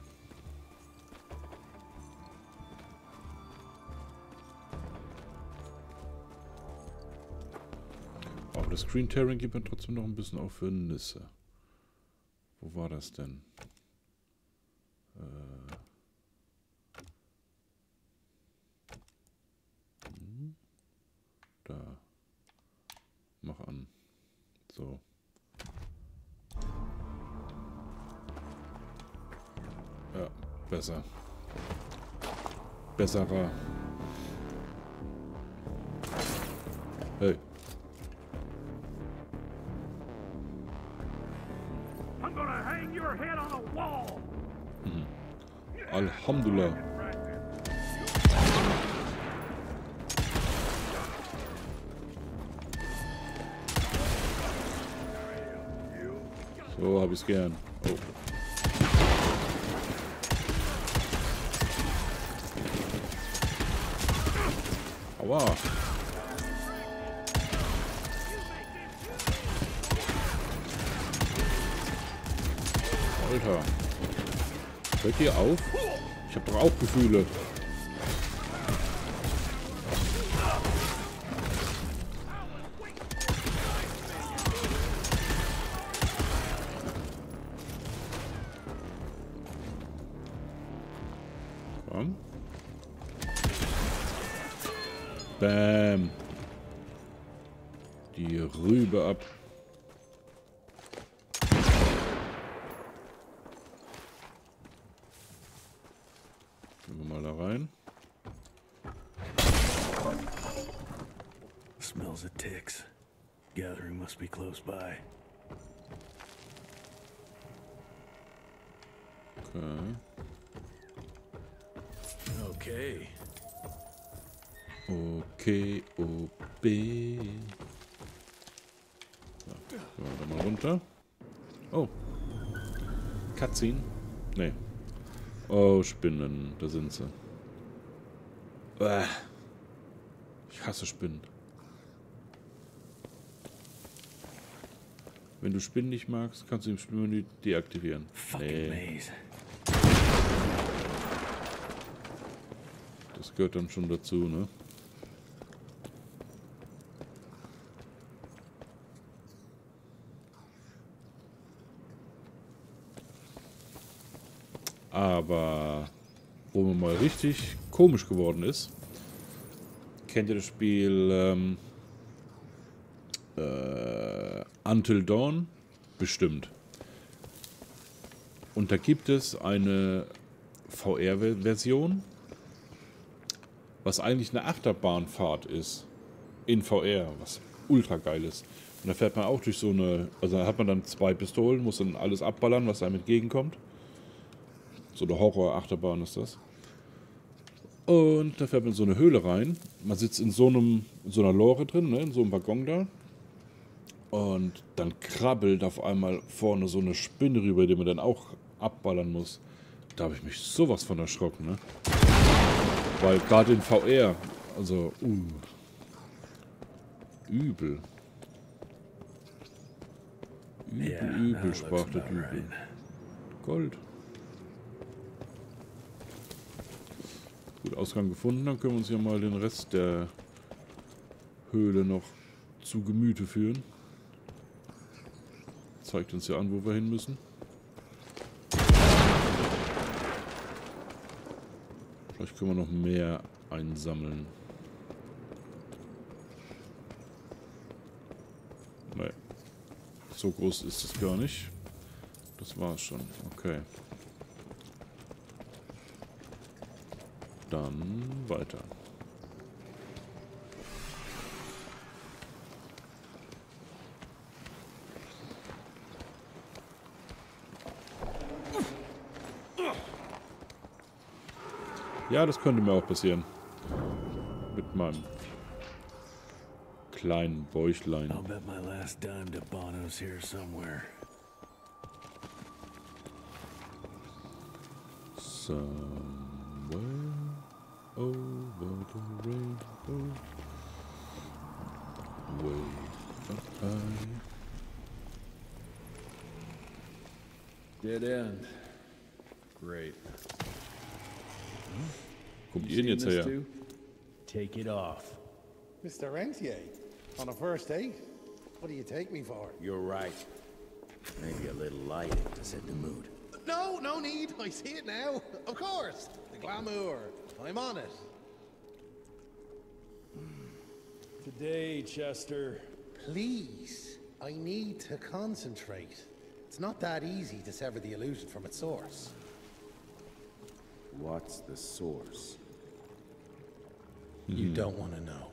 Aber das Screen Tearing gibt mir trotzdem noch ein bisschen auf für Nisse. Wo war das denn? Äh. Hm. Da. Mach an. So. Ja, besser. Besserer. Hey. I'm gonna hang your head on a wall. Mhm. Alhamdulillah. So hab ich's gern. Oh. Aua. Alter. Hört ihr auf? Ich hab doch auch Gefühle. Komm. Bam. Die Rübe ab. Gehen wir mal da rein. Smells of ticks. Gathering must be close by. Okay. Okay. Okay, O B. So, gehen wir da mal runter. Oh. Cutscene? Nee. Oh, Spinnen. Da sind sie. Uah. Ich hasse Spinnen. Wenn du Spinnen nicht magst, kannst du im Spielmenü deaktivieren. Fucking maze. Das gehört dann schon dazu, ne? Aber wo mir mal richtig komisch geworden ist, kennt ihr das Spiel ähm, äh, Until Dawn? Bestimmt. Und da gibt es eine V R-Version, was eigentlich eine Achterbahnfahrt ist. In V R, was ultra geil ist. Und da fährt man auch durch so eine, also da hat man dann zwei Pistolen, muss dann alles abballern, was einem entgegenkommt. So eine Horror-Achterbahn ist das. Und da fährt man in so eine Höhle rein. Man sitzt in so einem, in so einer Lore drin, ne, in so einem Waggon da. Und dann krabbelt auf einmal vorne so eine Spinne rüber, die man dann auch abballern muss. Da habe ich mich sowas von erschrocken, ne? Weil gerade in V R, also, uh, übel. Übel, Yeah, übel, that sprach looks der about Dübel. right. Gold. Gut, Ausgang gefunden, dann können wir uns ja mal den Rest der Höhle noch zu Gemüte führen. Zeigt uns ja an, wo wir hin müssen. Vielleicht können wir noch mehr einsammeln. Nee. So groß ist es gar nicht. Das war's schon. Okay. Dann weiter. Ja, das könnte mir auch passieren. Mit meinem kleinen Bäuchlein. I'll bet my last dime to Bono's here somewhere. Somewhere over the rainbow, way up high. Dead end. Great. Kommt ihr denn jetzt her? Take it off. Mister Rentier, on a first date? What do you take me for? You're right. Maybe a little light to set the mood. No, no need. I see it now. Of course. The glamour. I'm on it. Today, Chester. Please. I need to concentrate. It's not that easy to sever the illusion from its source. What's the source? You don't want to know.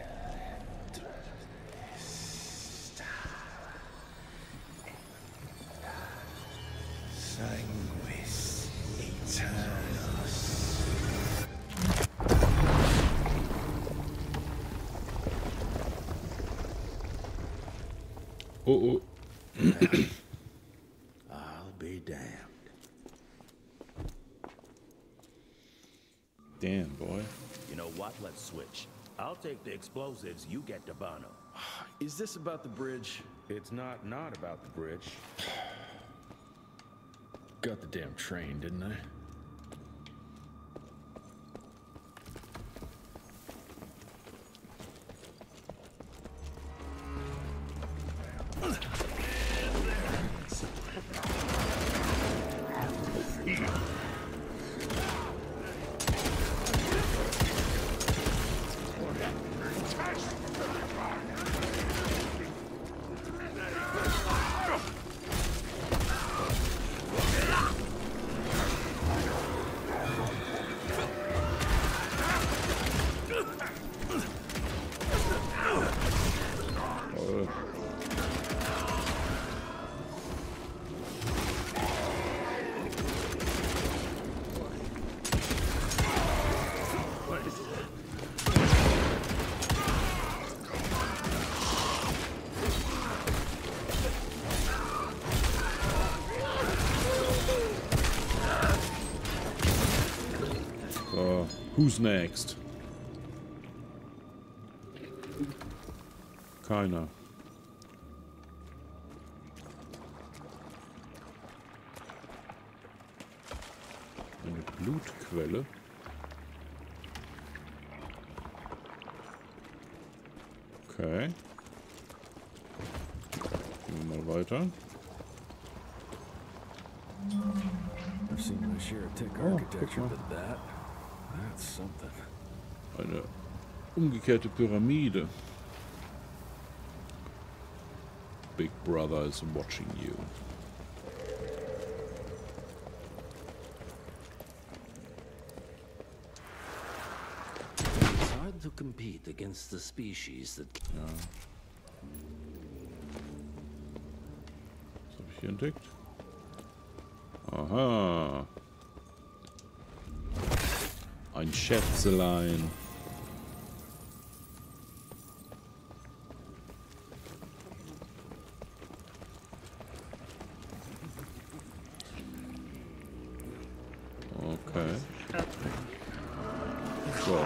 Sanguis Eternus. Oh, oh. I'll be damned. Damn, boy. You know what? Let's switch. I'll take the explosives, you get to Bono. Is this about the bridge? It's not not about the bridge. Got the damn train, didn't I? So, who's next? Keiner. Eine Blutquelle. Okay. Gehen wir mal weiter. I've seen my share of tech Oh, architecture, guck mal. but that, that's something. Eine umgekehrte Pyramide. Big Brother is watching you. It's hard to compete against the species that... Ja. Was habe ich hier entdeckt? Aha. Ein Schätzelein. Okay. So.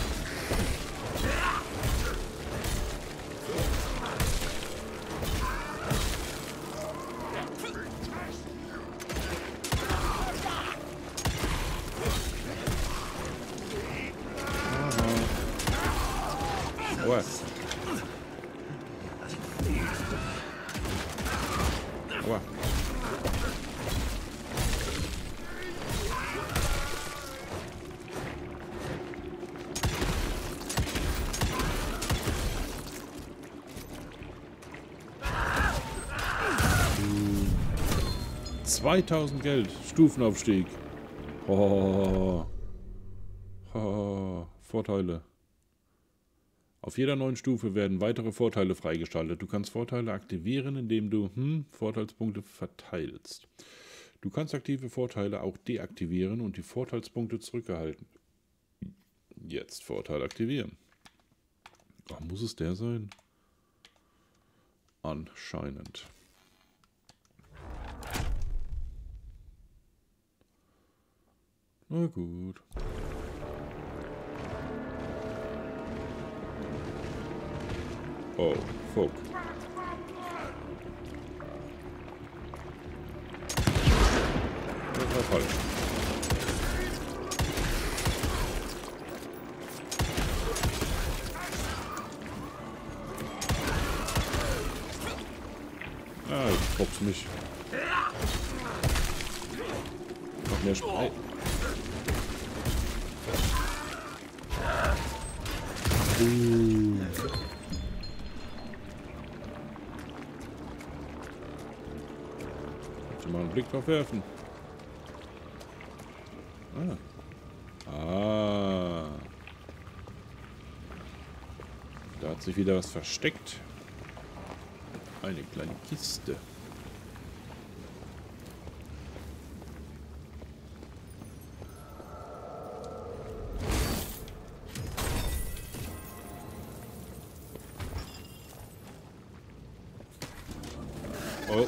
Aua. Aua. zweitausend Geld. Stufenaufstieg. Oh. Oh. Vorteile. Auf jeder neuen Stufe werden weitere Vorteile freigeschaltet. Du kannst Vorteile aktivieren, indem du hm, Vorteilspunkte verteilst. Du kannst aktive Vorteile auch deaktivieren und die Vorteilspunkte zurückerhalten. Jetzt Vorteil aktivieren. Ach, muss es der sein? Anscheinend. Na gut. Oh, fuck. Das war falsch. Ah, ich box mich. Noch mehr Spray. Uh. Mal einen Blick drauf werfen. Ah. Ah. Da hat sich wieder was versteckt. Eine kleine Kiste. Oh.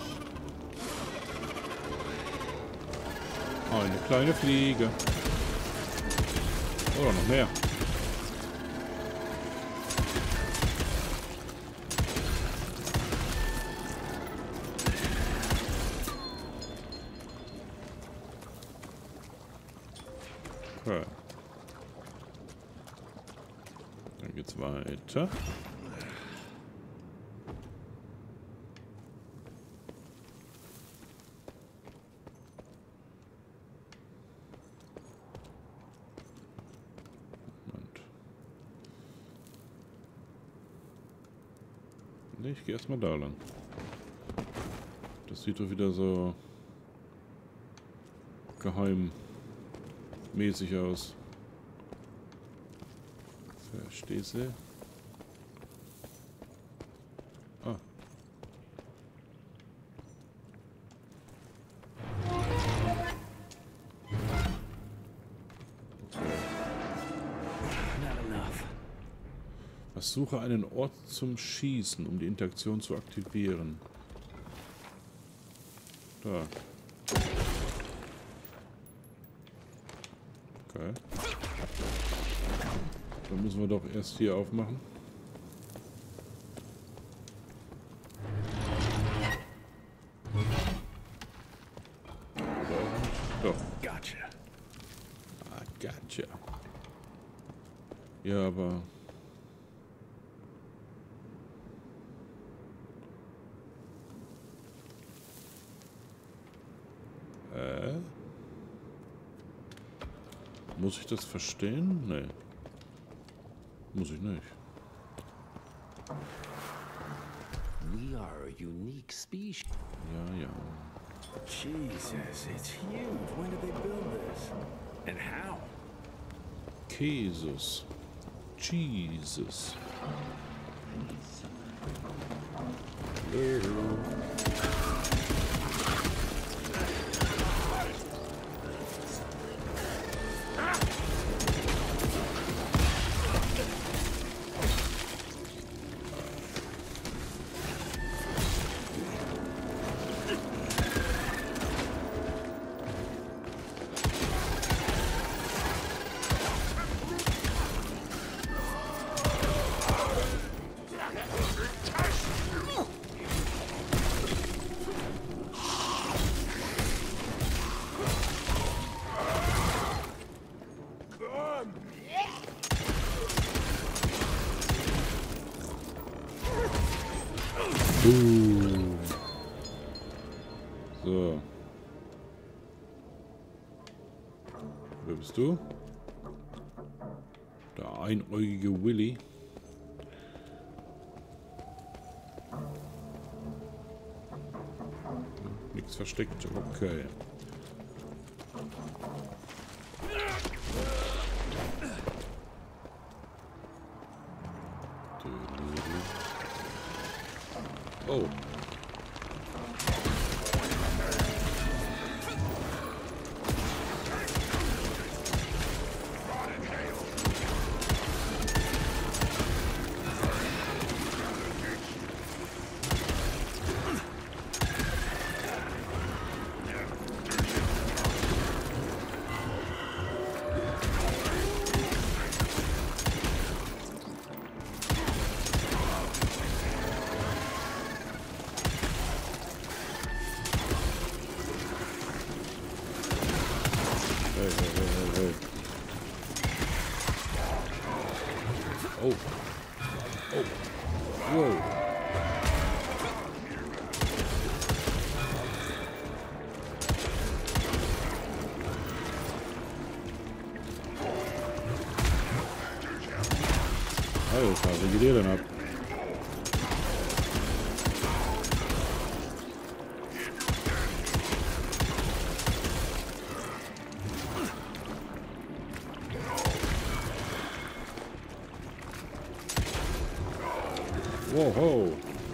Eine kleine Fliege. Oder noch mehr. Okay. Dann geht's weiter. Ich gehe erstmal da lang. Das sieht doch wieder so geheimmäßig aus. Verstehst du? Ah. Suche einen Ort zum Schießen, um die Interaktion zu aktivieren. Da. Okay. Dann müssen wir doch erst hier aufmachen. Doch. Gotcha. Ah, gotcha. Ja, aber... Äh? Muss ich das verstehen? Nee. Muss ich nicht. We are a unique species. Ja, ja. Jesus, it's huge. When did they build this? And how? Jesus. Jesus. Hello. Uh. So. Wer bist du? Der einäugige Willy. Nichts versteckt, okay. Oh. Oh. Wow. Alter, wie geht ihr denn ab? Woho.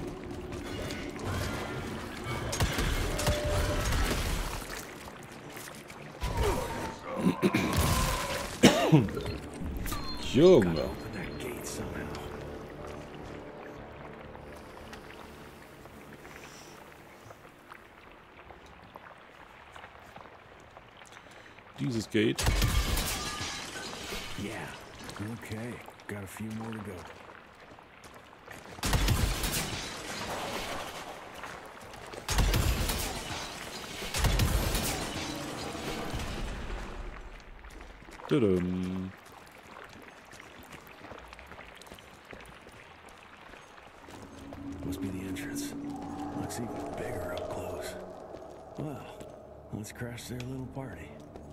Junge. Dieses Gate. Yeah. Okay. Got a few more to go. Tudum. Must be the entrance. Looks even bigger up close. Well, let's crash their little party.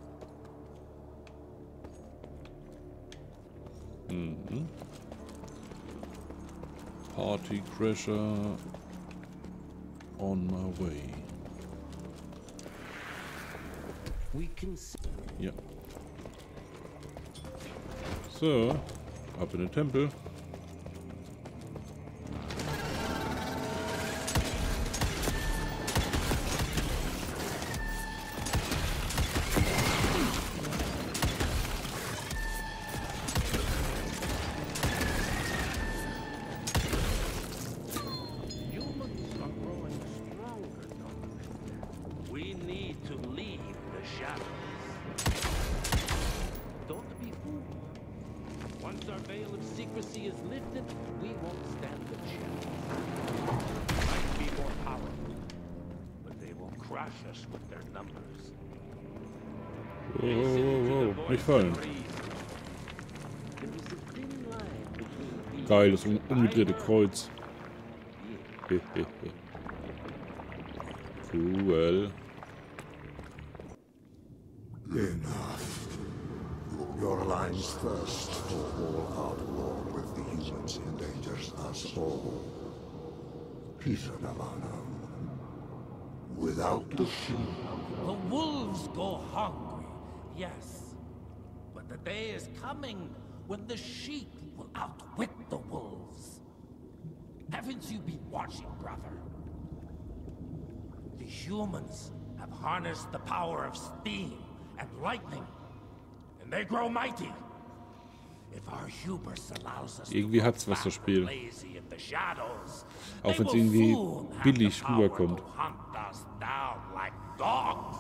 Mhm. Party Crasher on my way. We can see. Ja. So, ab in den Tempel. Oh, oh, oh, nicht fallen. Geil, das um, umgedrehte Kreuz. Cool. Enough. Your line's thirst for all-out war with the humans endangers us all. Peter Navanam. Without the sheep. The wolves go hungry, yes. But the day is coming when the sheep will outwit the wolves. Haven't you been watching, brother? The humans have harnessed the power of steam and lightning, and they grow mighty. If our hubris allows us Irgendwie hat's was das Spiel. lazy in the shadows, Auch they wenn es will irgendwie soon have billig the power rüberkommt. to hunt us down like dogs.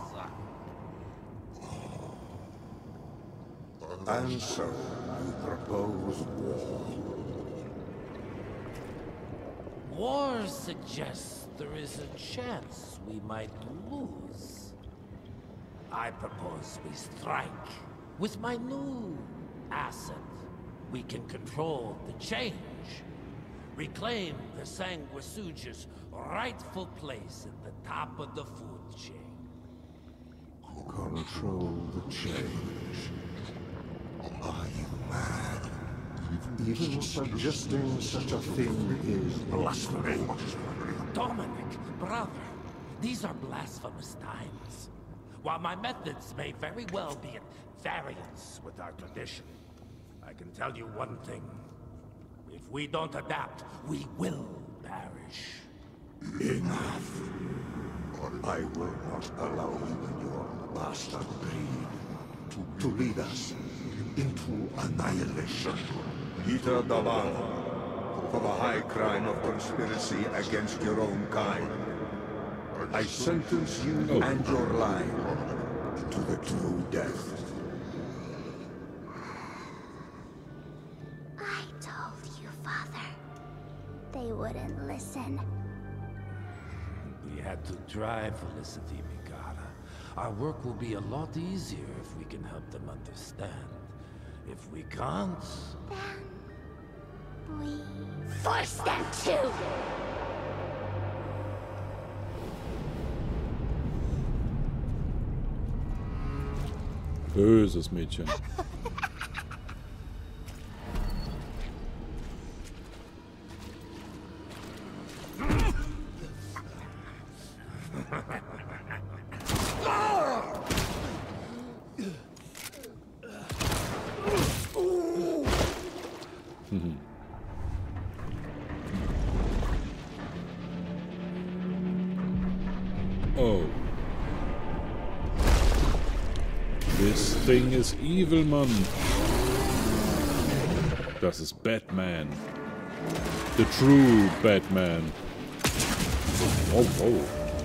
And so, you propose war. War suggests there is a chance we might lose. I propose we strike. With my new asset, we can control the change. Reclaim the Sanguisuja's rightful place at the top of the food chain. Control the change. Are you mad? Even suggesting such a thing is blasphemy. Dominic, brother, these are blasphemous times. While my methods may very well be at variance with our tradition, I can tell you one thing. If we don't adapt, we will perish. Enough. I will not allow you and your bastard breed to, to lead us into annihilation. Peter Davana, for the high crime of conspiracy against your own kind, I sentence you oh. and your line to the true death. I told you, Father. They wouldn't listen. We had to try, Felicity Mikata. Our work will be a lot easier if we can help them understand. If we can't... Then... we Force them to! Böses Mädchen. Oh. This thing is evil, Mann. Das ist Batman. The true Batman. Oh, oh.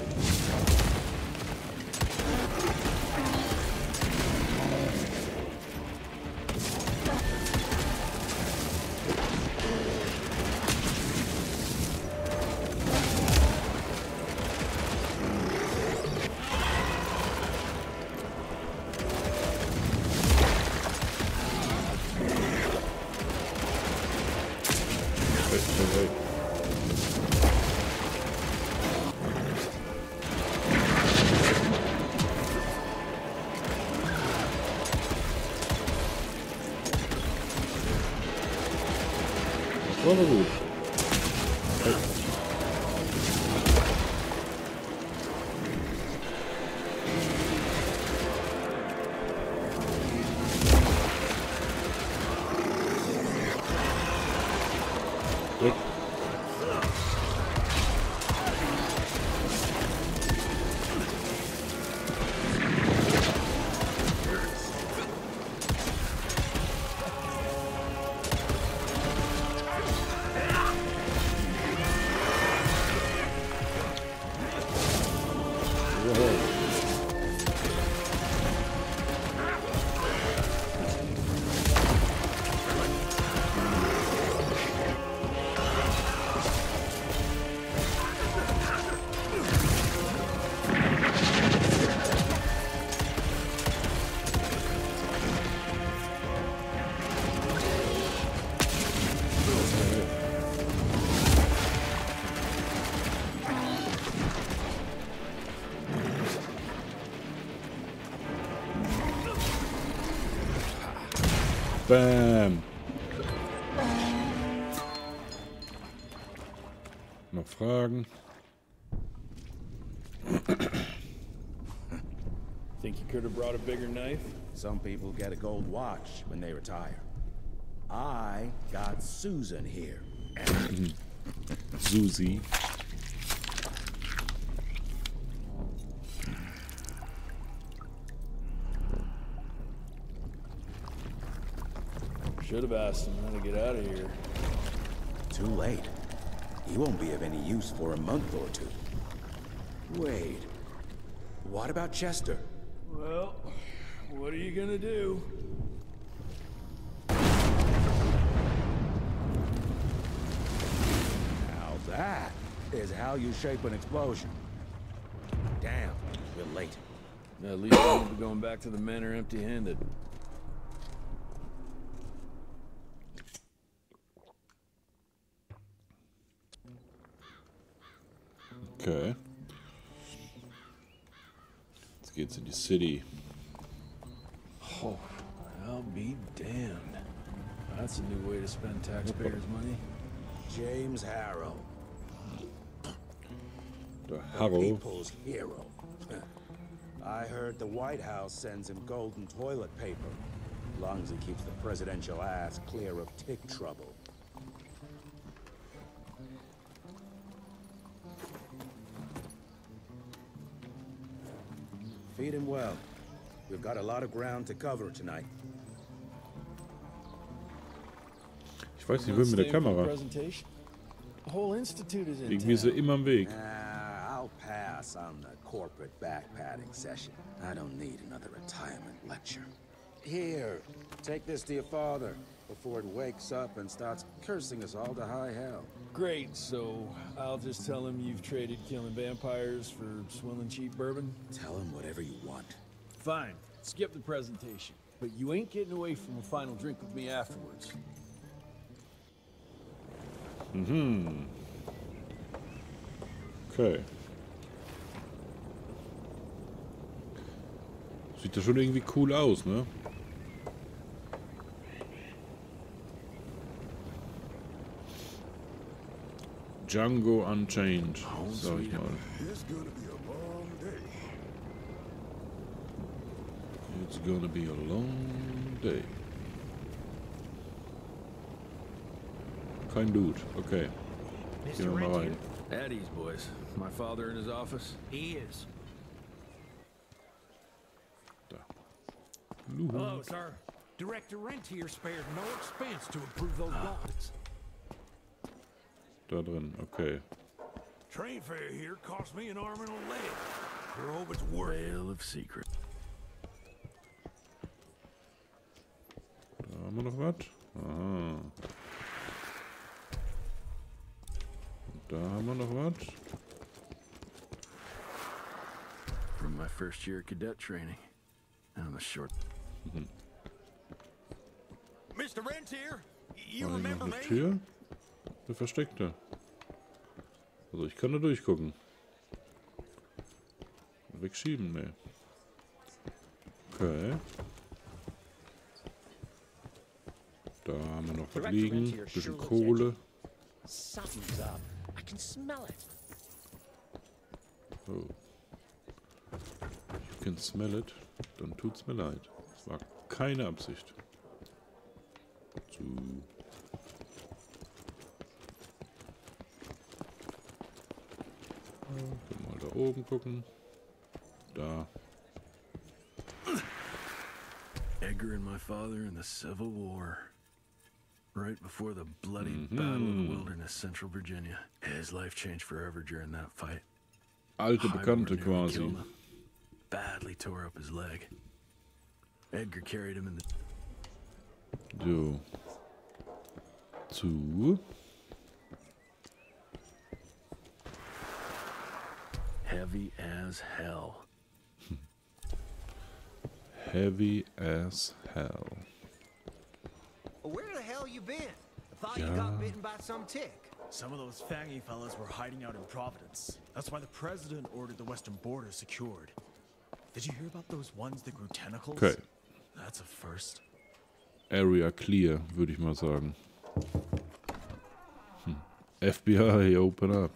War aber gut. Hey. Weg. Bam. Noch Fragen? Think you could have brought a bigger knife? Some people get a gold watch when they retire. I got Susan here. Susie. Should have asked him how to get out of here. Too late. He won't be of any use for a month or two. Wait. What about Chester? Well, what are you gonna do? Now that is how you shape an explosion. Damn, we're late. At least I won't be going back to the manor empty-handed. Okay. Jetzt geht's in die City. Oh, I'll be damned. That's a new way to spend taxpayers' money. James Harrow. The The Harrow. people's hero. I heard the White House sends him golden toilet paper. As long as he keeps the presidential ass clear of tick trouble. Feed him well. We've got a lot of ground to cover tonight. Ich weiß nicht, wohin mit der Kamera. The whole institute is in Irgendwie ist er immer am Weg. Uh, I'll pass on the corporate backpatting session. I don't need another retirement lecture. Here, take this to your father before it wakes up and starts cursing us all to high hell. Great, so I'll just tell him you've traded killing vampires for swilling cheap bourbon? Tell him whatever you want. Fine, skip the presentation. But you ain't getting away from a final drink with me afterwards. Mhm. Okay. Sieht ja schon irgendwie cool aus, ne? Django Unchained, sag ich mal. It's gonna be a long day. Kein Dude, okay. Gehen wir mal rein. Eddie's boys. My father in his office? He is. Da. Hello, sir. Director Rentier spared no expense to improve those rockets. Da drin, okay. Train fare here cost me an arm and a leg. I hope it's worth it. Veil of secret. Da haben wir noch was. Ah. Und da haben wir noch was. From my first year of cadet training. I'm a short. Mhm. Mister Rentier, you War hier noch remember eine me? Tür? Eine versteckte. Also ich kann da durchgucken. Wegschieben, ne. Okay. Da haben wir noch was liegen. Ein bisschen Kohle. Something's up. I can smell it. Oh. You can smell it. Dann tut's mir leid. Das war keine Absicht. Zu. Können wir mal da oben gucken. Da. Edgar and my father in the Civil War. Right before the bloody Mhm. Battle of the Wilderness, Central Virginia. His life changed forever during that fight. Alte Highway Bekannte nearly quasi. killed him. Badly tore up his leg. Edgar carried him in the... So. Zu. Heavy as hell. Heavy as hell. Where the hell you been? I thought Yeah. you got bitten by some tick. Some of those Fangy fellas were hiding out in Providence. That's why the president ordered the western border secured. Did you hear about those ones that grew tentacles? Okay. That's a first. Area clear, würde ich mal sagen. Hm. F B I, open up.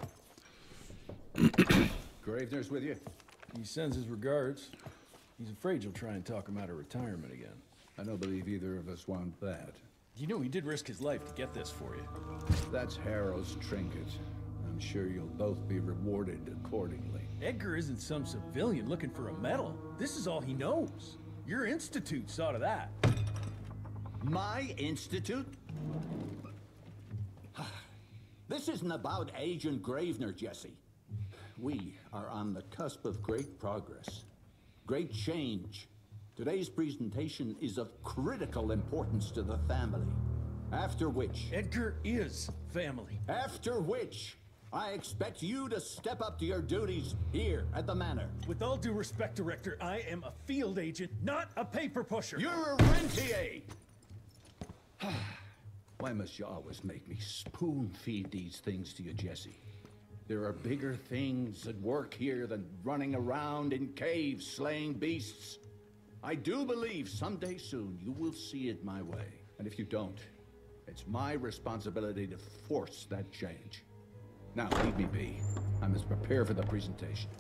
Gravener's with you? He sends his regards. He's afraid you'll try and talk him out of retirement again. I don't believe either of us want that. You know he did risk his life to get this for you. That's Harrow's trinket. I'm sure you'll both be rewarded accordingly. Edgar isn't some civilian looking for a medal. This is all he knows. Your institute saw to that. My institute? This isn't about Agent Gravener, Jesse. We are on the cusp of great progress, great change. Today's presentation is of critical importance to the family. After which... Edgar is family. After which, I expect you to step up to your duties here at the manor. With all due respect, Director, I am a field agent, not a paper pusher. You're a rentier! Why must you always make me spoon-feed these things to you, Jesse? There are bigger things at work here than running around in caves slaying beasts. I do believe someday soon you will see it my way. And if you don't, it's my responsibility to force that change. Now, leave me be. I must prepare for the presentation.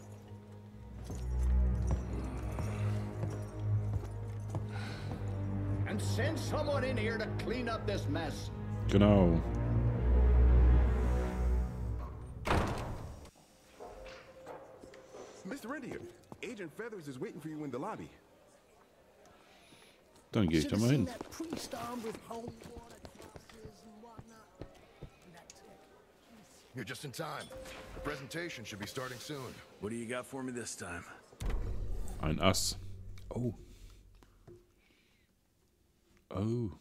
And send someone in here to clean up this mess. Genau. Mister Rentier, Agent Feathers is waiting for you in the lobby. Dann gehe ich da mal hin. You're just in time. The presentation should be starting soon. What do you got for me this time? Ein Ass. Oh. Oh.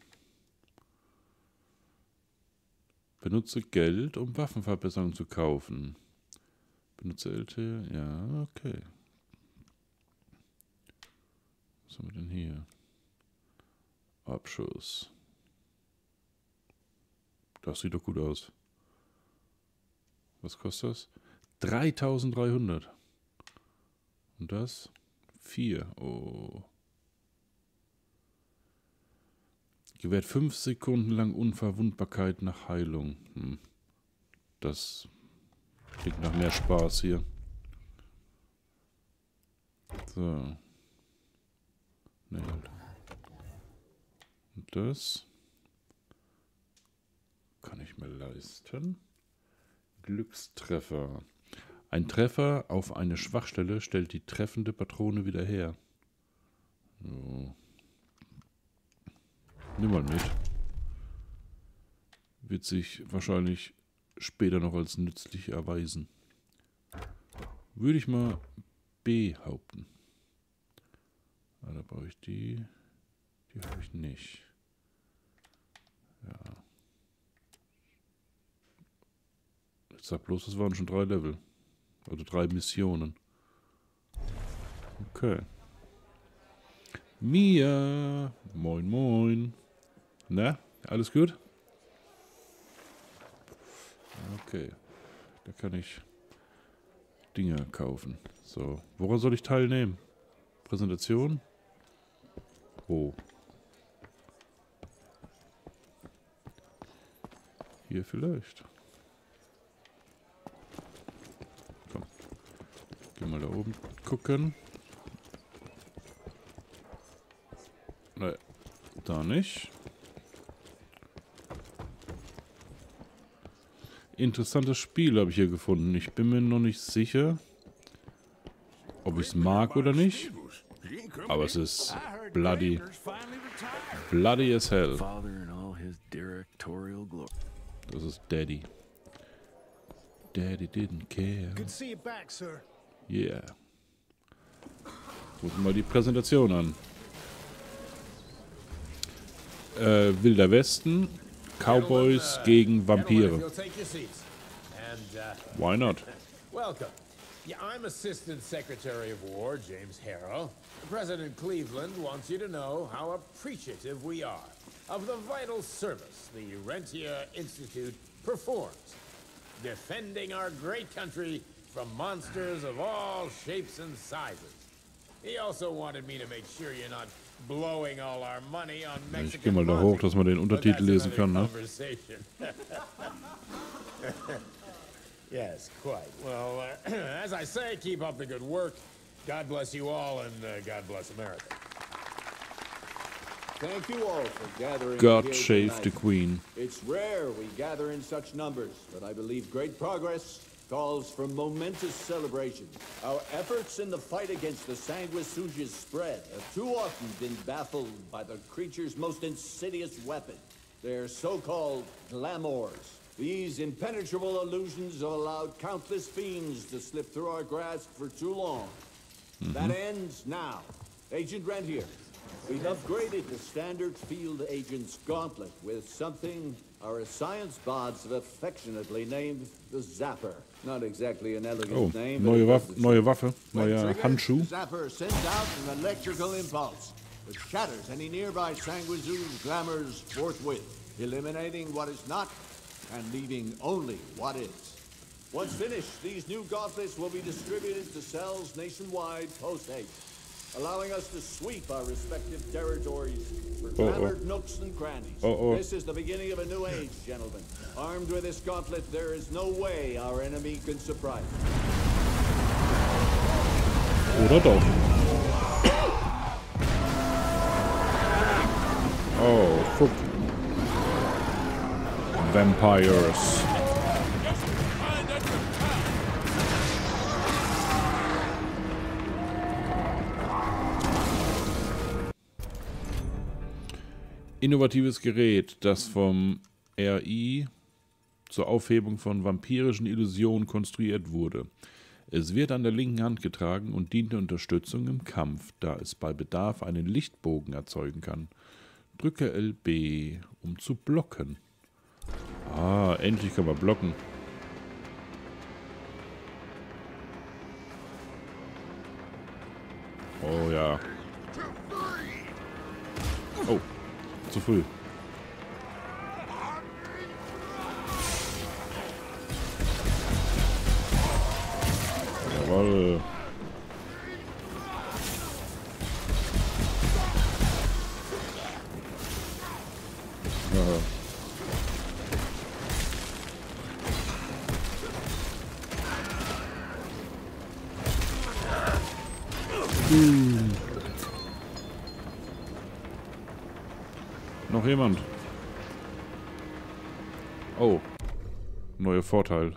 Benutze Geld, um Waffenverbesserungen zu kaufen. Benutze L T. Ja, okay. Was haben wir denn hier? Abschuss. Das sieht doch gut aus. Was kostet das? dreitausenddreihundert. Und das? vier. Oh. Gewährt fünf Sekunden lang Unverwundbarkeit nach Heilung. Hm. Das klingt nach mehr Spaß hier. So. Nee, halt. Und das kann ich mir leisten. Glückstreffer. Ein Treffer auf eine Schwachstelle stellt die treffende Patrone wieder her. So. Nimm mal mit. Wird sich wahrscheinlich später noch als nützlich erweisen. Würde ich mal behaupten. Ah, da brauche ich die. Die habe ich nicht. Ja. Ich sag bloß, das waren schon drei Level. Also drei Missionen. Okay. Mia! Moin, moin. Na, alles gut? Okay. Da kann ich Dinge kaufen. So, woran soll ich teilnehmen? Präsentation? Oh. Hier vielleicht. Komm. Geh mal da oben gucken. Nein, da nicht. Interessantes Spiel habe ich hier gefunden. Ich bin mir noch nicht sicher, ob ich es mag oder nicht. Aber es ist bloody, bloody as hell. Das ist Daddy. Daddy didn't care. Good to see you back, sir. Yeah. Gucken wir mal die Präsentation an. Äh, Wilder Westen, Cowboys gegen Vampire. Why not? Welcome. Yeah, I'm Assistant Secretary of War, James Harrow. President Cleveland wants you to know how appreciative we are of the vital service the Rentier Institute performs, defending our great country from monsters of all shapes and sizes. He also wanted me to make sure you're not blowing all our money on Mexican. Ich gehe mal da hoch, dass man den Untertitel lesen kann, ne? Yes, quite. Well, uh, as I say, keep up the good work. God bless you all, and uh, God bless America. Thank you all for gathering. God here save tonight. the Queen. It's rare we gather in such numbers, but I believe great progress calls for momentous celebration. Our efforts in the fight against the Sanguisuja's spread have too often been baffled by the creature's most insidious weapon, their so-called glamours. These impenetrable illusions have allowed countless fiends to slip through our grasp for too long. Mm-hmm. That ends now. Agent Rentier, we've upgraded the standard field agent's gauntlet with something our science bots have affectionately named the Zapper. Not exactly an elegant Oh, name. neue Waffe, neue Waffe, neuer Triggered, Handschuh. the Zapper sends out an electrical impulse that shatters any nearby Sanguisu's glamours forthwith, eliminating what is not and leaving only what is. Once finished, these new gauntlets will be distributed to cells nationwide post-haste, allowing us to sweep our respective territories for Oh, oh. glamored nooks and crannies. Oh, oh. This is the beginning of a new age, gentlemen. Armed with this gauntlet, there is no way our enemy can surprise us. Oder doch? Oh, fuck. Vampires. Innovatives Gerät, das vom R I zur Aufhebung von vampirischen Illusionen konstruiert wurde. Es wird an der linken Hand getragen und dient der Unterstützung im Kampf, da es bei Bedarf einen Lichtbogen erzeugen kann. Drücke L B, um zu blocken. Ah, endlich kann man blocken. Oh ja. Oh, zu früh. Jawohl. Ja. Hm. Noch jemand? Oh. Neuer Vorteil.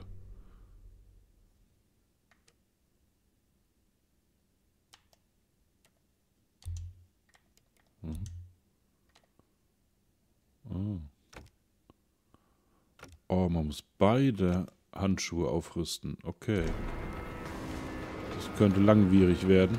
Mhm. Oh. Oh, man muss beide Handschuhe aufrüsten. Okay. Das könnte langwierig werden.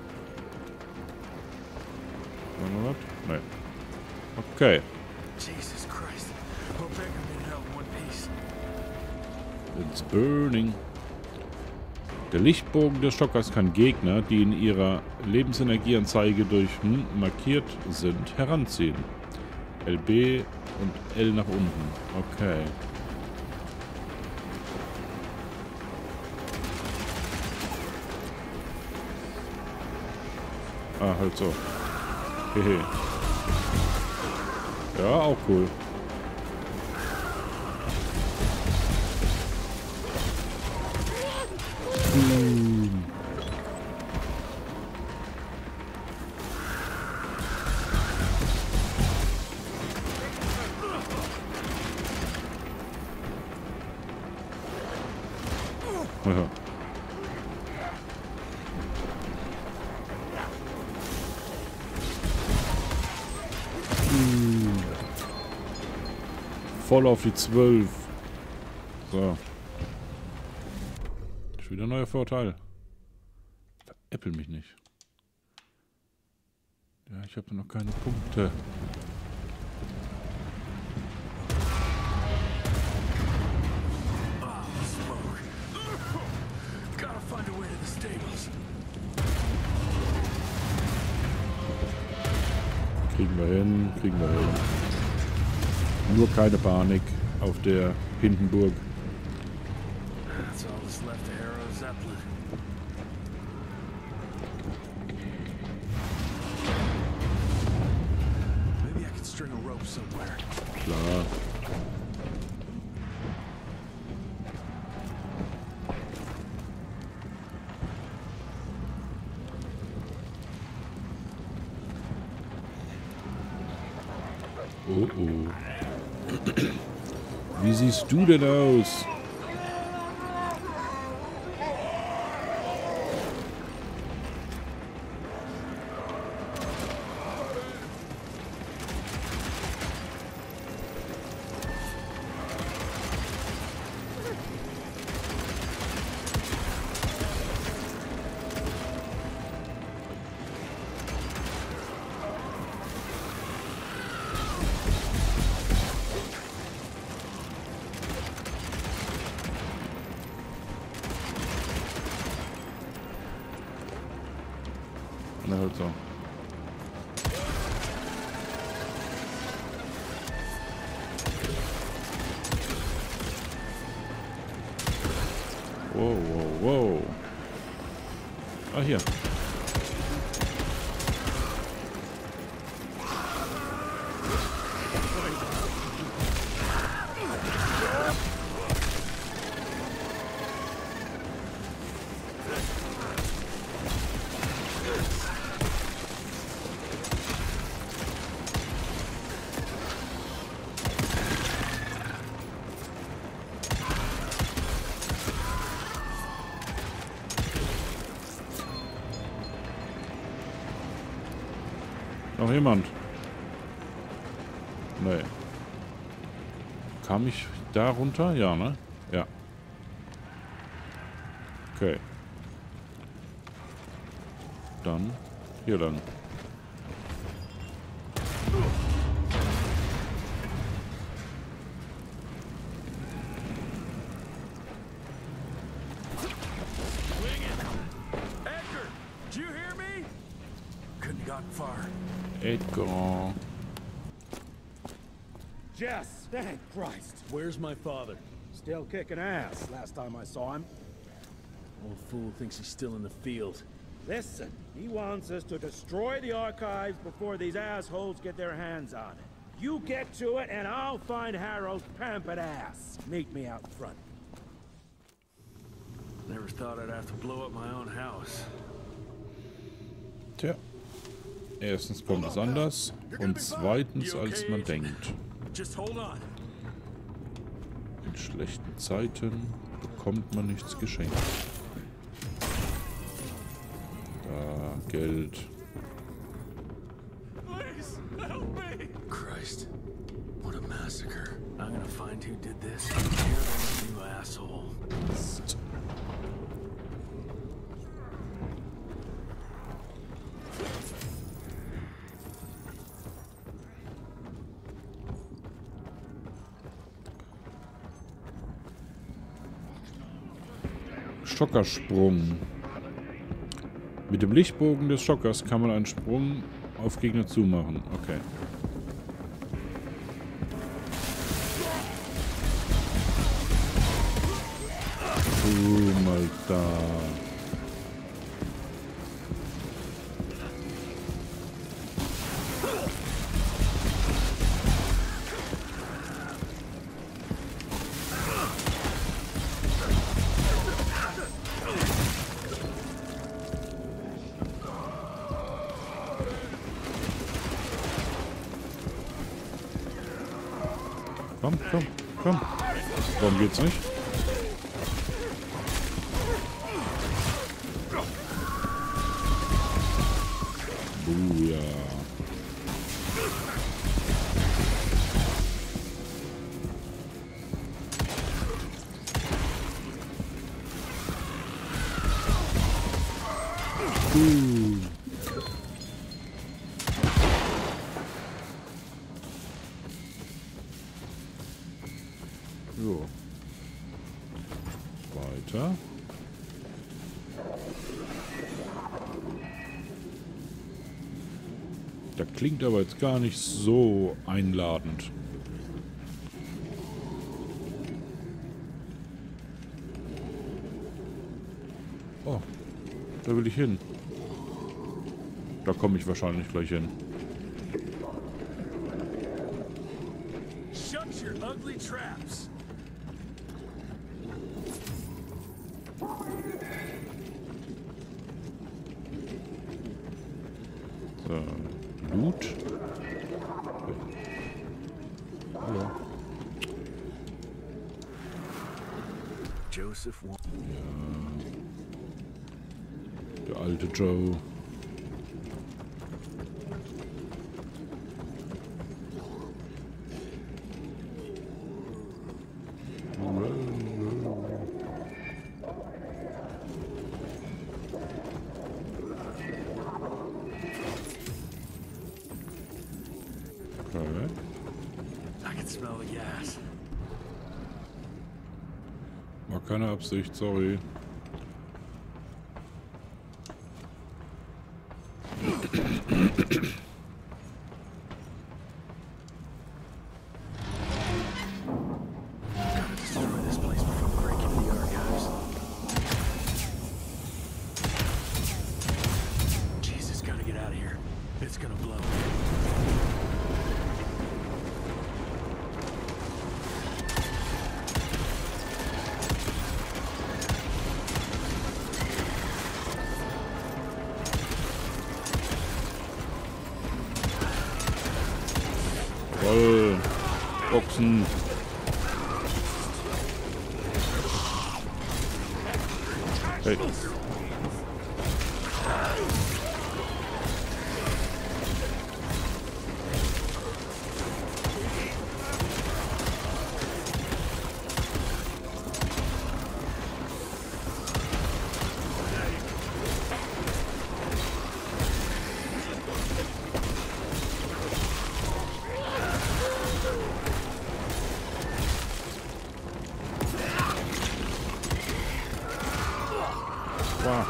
Noch was? Nein. Okay. Jesus Christ. Hope Edgar made it out in one piece. It's burning. Der Lichtbogen des Stockers kann Gegner, die in ihrer Lebensenergieanzeige durch hm markiert sind, heranziehen. L B und L nach unten. Okay. Ah, halt so. Hehe. Ja, auch cool. Boom. Ja. Voll auf die zwölf. So. Ist wieder ein neuer Vorteil. Veräppel mich nicht. Ja, ich habe noch keine Punkte. Kriegen wir hin, kriegen wir hin. Nur keine Panik auf der Hindenburg. That's all that's left of Harrow Zeppelin. Maybe I could string a rope somewhere. Klar. Oh oh. Wie siehst du denn aus? Na halt so. Wow, wow, wow. Ah, hier. Noch jemand? Nee. Kam ich da runter? Ja, ne? Ja. Okay. Dann hier lang. Edgar. Jess, thank Christ. Where's my father? Still kicking ass last time I saw him. Old fool thinks he's still in the field. Listen, he wants us to destroy the archives before these assholes get their hands on it. You get to it, and I'll find Harrow's pampered ass. Meet me out front. Never thought I'd have to blow up my own house. Tja. Erstens kommt es anders und zweitens, als man denkt. Just hold on. In schlechten Zeiten bekommt man nichts geschenkt. Da, Geld. Please, help me! Christ, what a massacre. I'm gonna find who did this. You're the new asshole. Schockersprung. Mit dem Lichtbogen des Schockers kann man einen Sprung auf Gegner zumachen. Okay. Boom, Alter. Komm, komm, komm. Warum geht's nicht? Buja. Uh. So. Weiter. Das klingt aber jetzt gar nicht so einladend. Oh, da will ich hin. Da komme ich wahrscheinlich gleich hin. Shut your ugly traps. So, Loot. Hallo. Joseph. Ja. Der alte Joe. I can smell the gas. War keine Absicht, sorry. Gotta destroy this place before we break into the archives. Jesus, gotta get out of here. It's gonna blow. Voll. Boxen. Hey. Wow.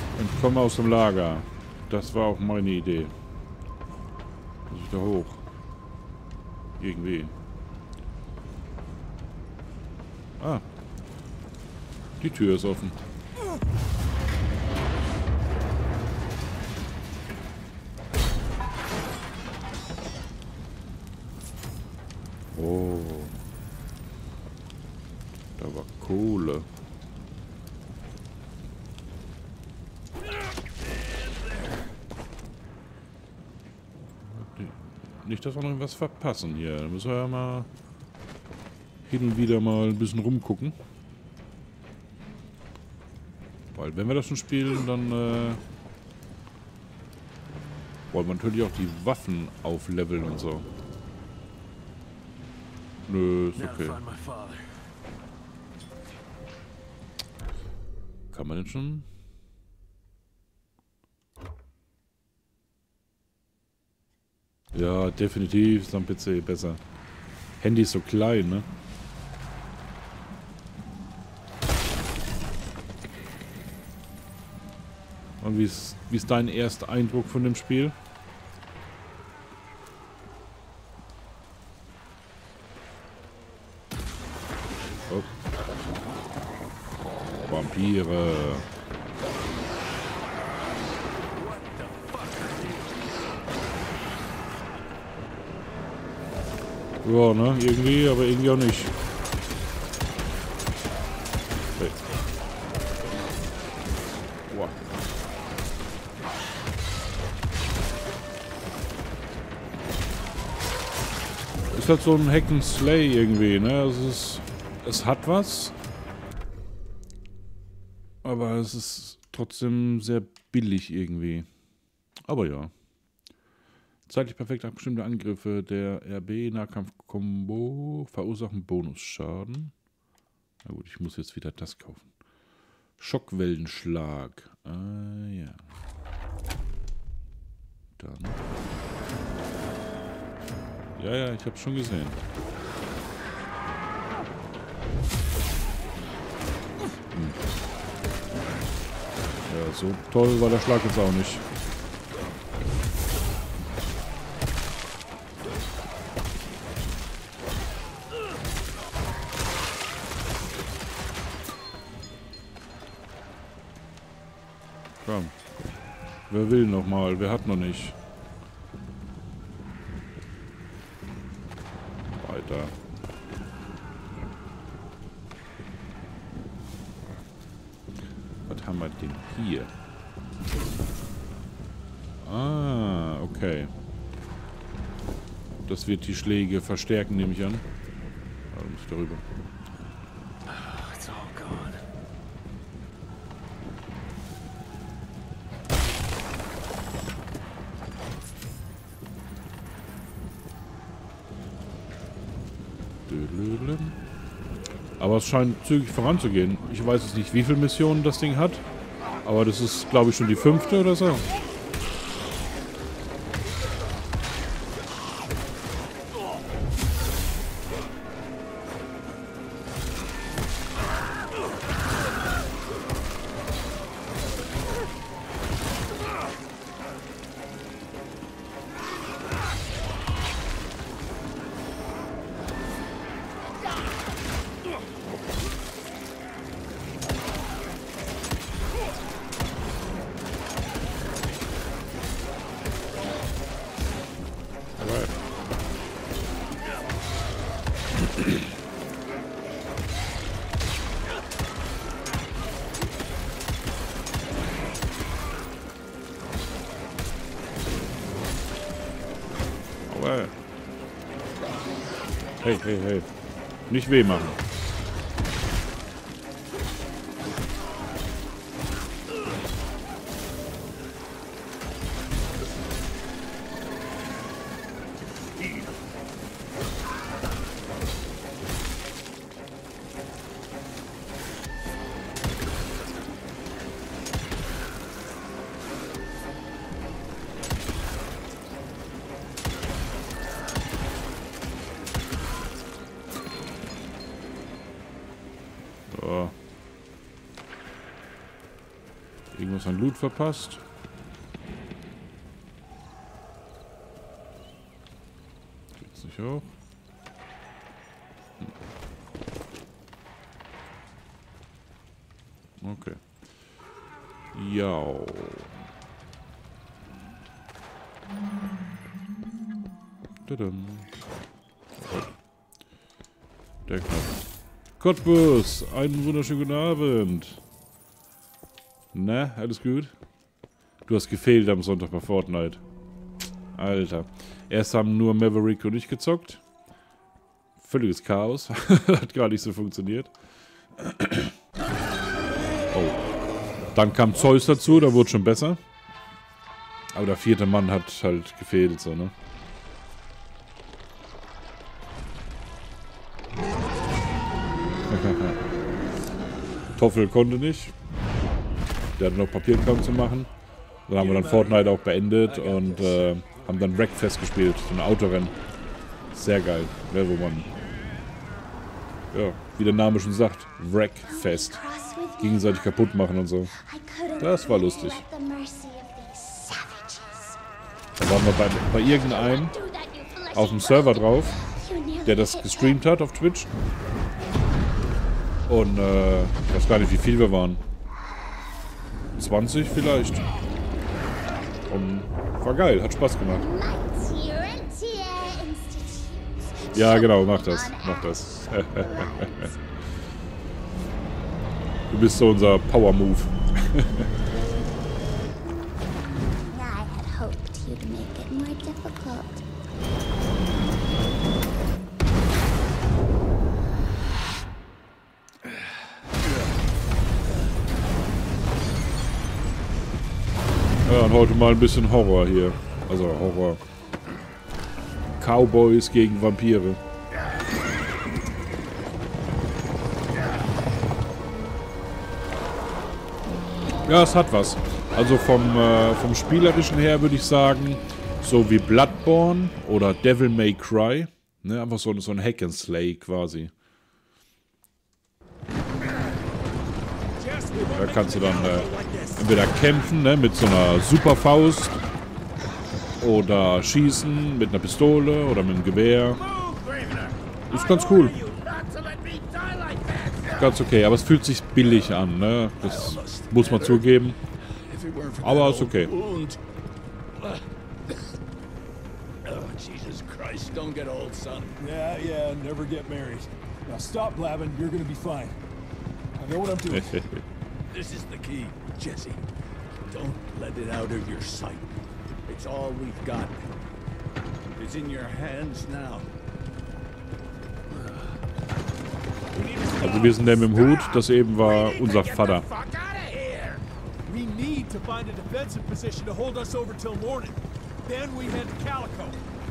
Entkomme aus dem Lager. Das war auch meine Idee. Muss ich da hoch? Irgendwie. Ah. Die Tür ist offen. Oh. Da war Kohle. Nicht, dass wir noch irgendwas verpassen hier. Da müssen wir ja mal hin und wieder mal ein bisschen rumgucken. Weil wenn wir das schon spielen, dann äh, wollen wir natürlich auch die Waffen aufleveln und so. Nö, ist okay. Kann man denn schon? Ja, definitiv ist am P C besser. Handy ist so klein, ne? Und wie ist, wie ist dein erster Eindruck von dem Spiel? Oh. Vampire. Ja, ne? Irgendwie, aber irgendwie auch nicht. Hey. Wow. Ist halt so ein Hack and Slay irgendwie, ne? Es ist, es hat was, aber es ist trotzdem sehr billig irgendwie. Aber ja. Zeitlich perfekt abgestimmte Angriffe der R B-Nahkampf-Kombo verursachen Bonusschaden. Na gut, ich muss jetzt wieder das kaufen. Schockwellenschlag. Ah ja. Dann. Ja, ja, ich hab's schon gesehen. Hm. Ja, so toll war der Schlag jetzt auch nicht. Komm. Wer will noch mal? Wer hat noch nicht? Weiter. Was haben wir denn hier? Ah, okay. Das wird die Schläge verstärken, nehme ich an. Da muss ich darüber. It's all gone. Aber es scheint zügig voranzugehen. Ich weiß jetzt nicht, wie viele Missionen das Ding hat. Aber das ist, glaube ich, schon die fünfte oder so. Hey, hey, hey. Nicht weh machen. So. Irgendwas an Loot verpasst. Geht's nicht hoch? Ja. Tadam. Der Knopf. Cottbus, einen wunderschönen guten Abend. Na, alles gut? Du hast gefehlt am Sonntag bei Fortnite. Alter. Erst haben nur Maverick und ich gezockt. Völliges Chaos. Hat gar nicht so funktioniert. Oh. Dann kam Zeus dazu, da wurde schon besser. Aber der vierte Mann hat halt gefehlt, so, ne? Toffel konnte nicht. Der hatte noch Papierkram zu machen. Dann haben wir dann Fortnite auch beendet und äh, haben dann Wreckfest gespielt, so ein Autorennen. Sehr geil, ne, wo man, ja, wie der Name schon sagt, Wreckfest. Gegenseitig kaputt machen und so. Das war lustig. Da waren wir bei, bei irgendeinem auf dem Server drauf, der das gestreamt hat auf Twitch. Und äh, ich weiß gar nicht, wie viel wir waren. zwanzig vielleicht. Und war geil, hat Spaß gemacht. Ja, genau, mach das, mach das. Du bist so unser Power-Move. Ja, und heute mal ein bisschen Horror hier. Also Horror. Cowboys gegen Vampire. Ja, es hat was. Also vom, äh, vom Spielerischen her würde ich sagen, so wie Bloodborne oder Devil May Cry. Ne, einfach so, so ein Hack and Slay quasi. Da kannst du dann äh, entweder kämpfen, ne, mit so einer Superfaust oder schießen mit einer Pistole oder mit einem Gewehr. Ist ganz cool. Ganz okay, aber es fühlt sich billig an, ne? Das muss man zugeben. Aber ist okay. Jesus Christ, don't get old, son. Yeah, yeah, never get married. Now stop blabbing, you're gonna be fine. I know what I'm doing. This is the key, Jesse. Don't let it out of your sight. It's all we've got. It's in your hands now. Also wir sind der mit dem Hut, das eben war unser Vater. We need to find a defensive position to hold us over till morning. Then we head to Calico.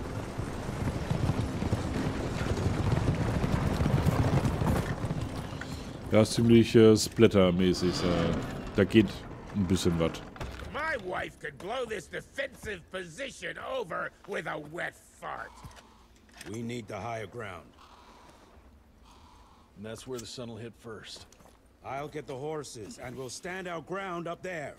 Ja, ist ziemlich äh, Splatter-mäßig. Äh, da geht ein bisschen was. My wife could blow this defensive position over with a wet fart. We need the higher ground. And that's where the sun will hit first. I'll get the horses, and we'll stand our ground up there.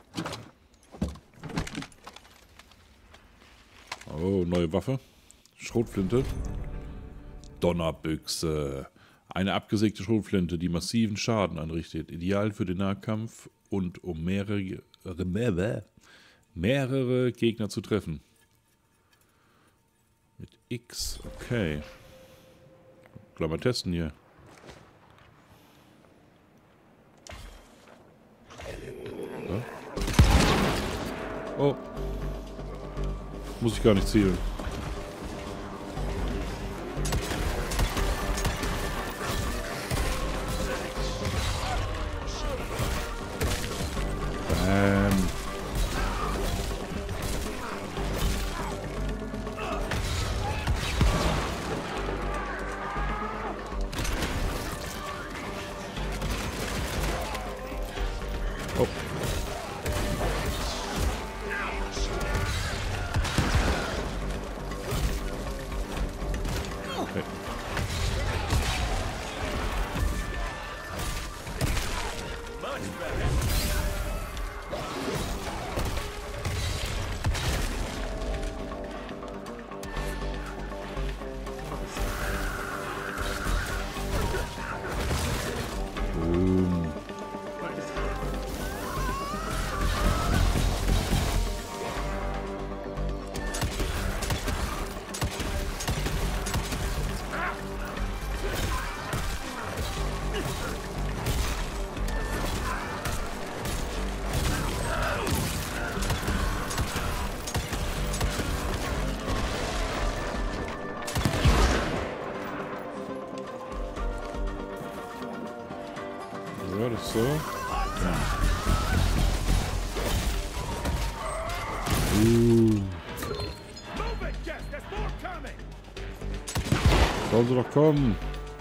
Oh, neue Waffe. Schrotflinte. Donnerbüchse. Eine abgesägte Schrotflinte, die massiven Schaden anrichtet. Ideal für den Nahkampf und um mehrere, mehrere, mehrere Gegner zu treffen. Mit X, okay. Gleich mal testen hier. So. Oh. Muss ich gar nicht zielen. Bam. Oh. So. Ja. Uh. Sollen sie doch kommen.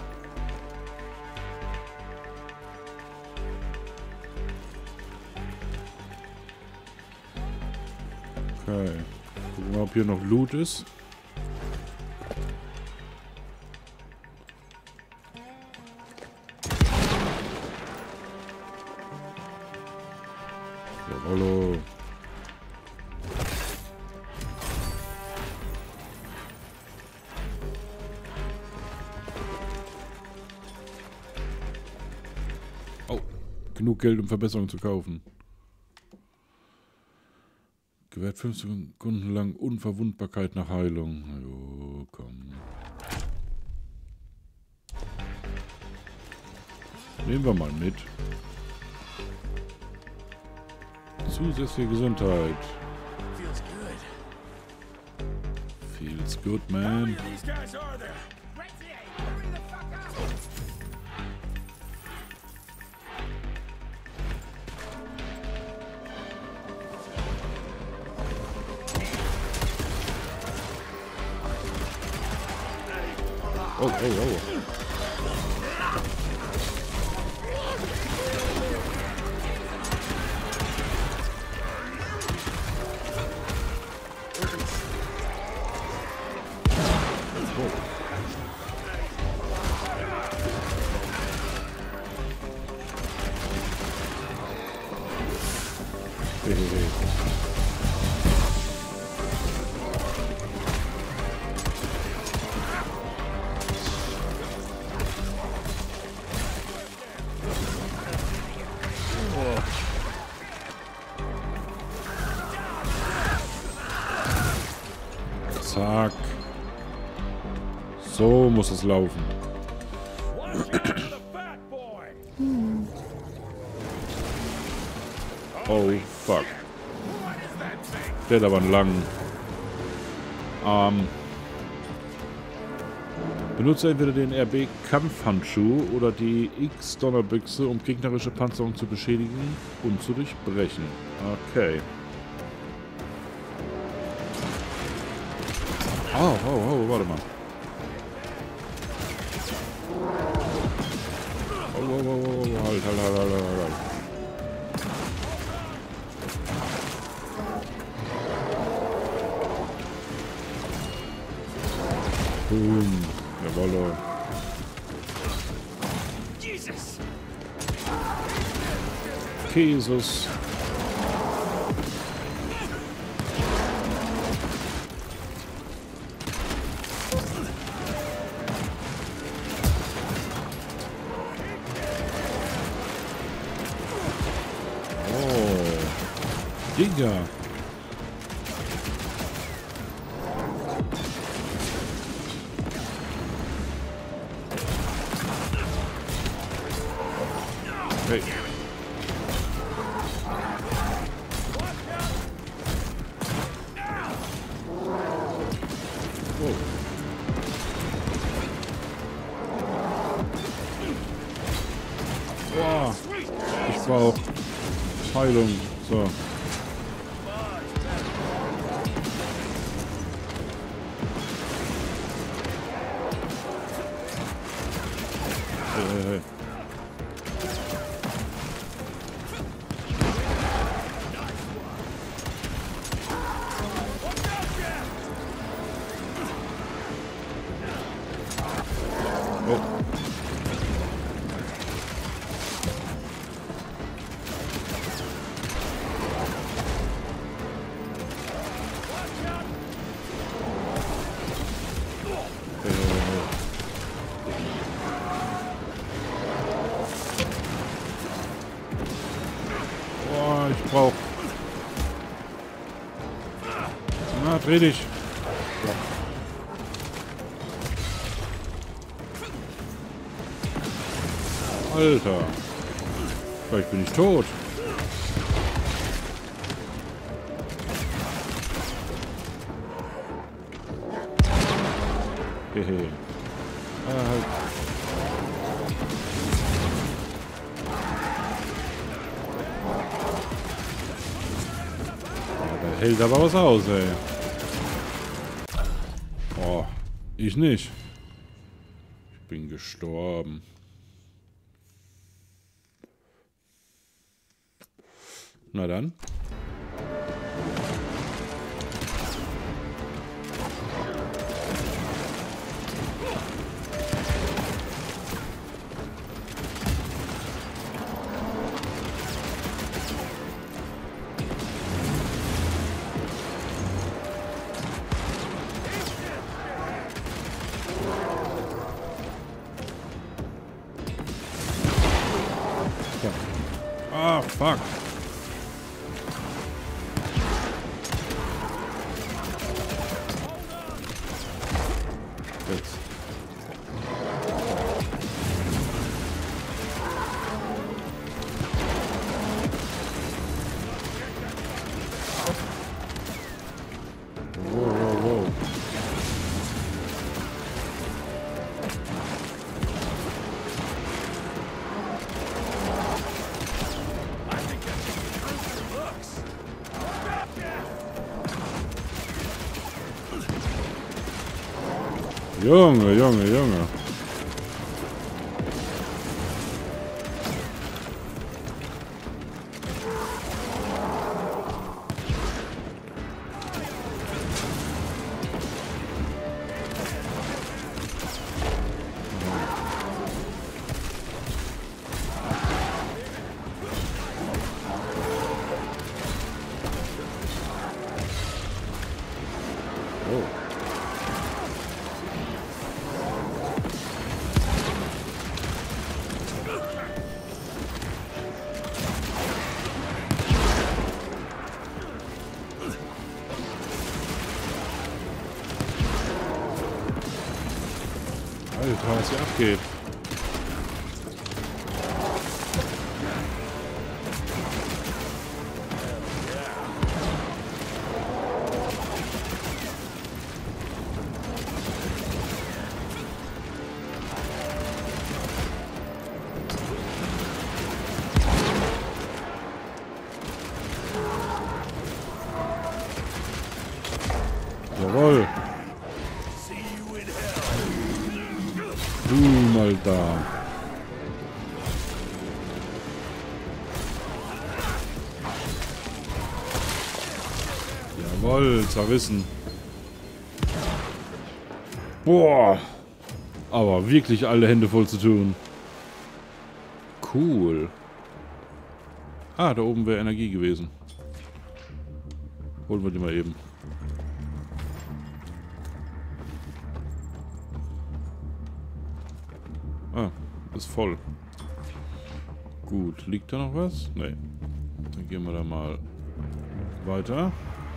Okay. Gucken wir, ob hier noch Loot ist. Jawollo. Oh, genug Geld, um Verbesserungen zu kaufen. Gewährt fünf Sekunden lang Unverwundbarkeit nach Heilung. Jo, komm. Nehmen wir mal mit. Zusätzliche Gesundheit. Feels good. Feels good, man. Oh, oh, oh. Zack. So muss es laufen. Oh, fuck. Der hat aber einen langen Arm. Benutze entweder den R B-Kampfhandschuh oder die X-Donnerbüchse, um gegnerische Panzerung zu beschädigen und zu durchbrechen. Okay. Oh, oh, oh, warte mal. Oh, oh, oh, oh, halt, halt, halt, halt, halt. Boom. Jawollo. Jesus. Jesus. Digga. Hey. Oh. Boah. Ich brauche Heilung. So. Hey, hey. Ich brauch. Na, dreh dich. Alter. Vielleicht bin ich tot. Hehe. Ah, halt. hält aber was aus, ey. Oh, ich nicht. Ich bin gestorben. Na dann. Ah, fuck. Jetzt. Wow, wow, wow. Junge, Junge, Junge. Oh. Alter, was hier abgeht. Jawohl. Boom, Alter. Jawohl, zerrissen. Boah. Aber wirklich alle Hände voll zu tun. Cool. Ah, da oben wäre Energie gewesen. Holen wir die mal eben. Ah, ist voll. Gut, liegt da noch was? Nee. Dann gehen wir da mal weiter.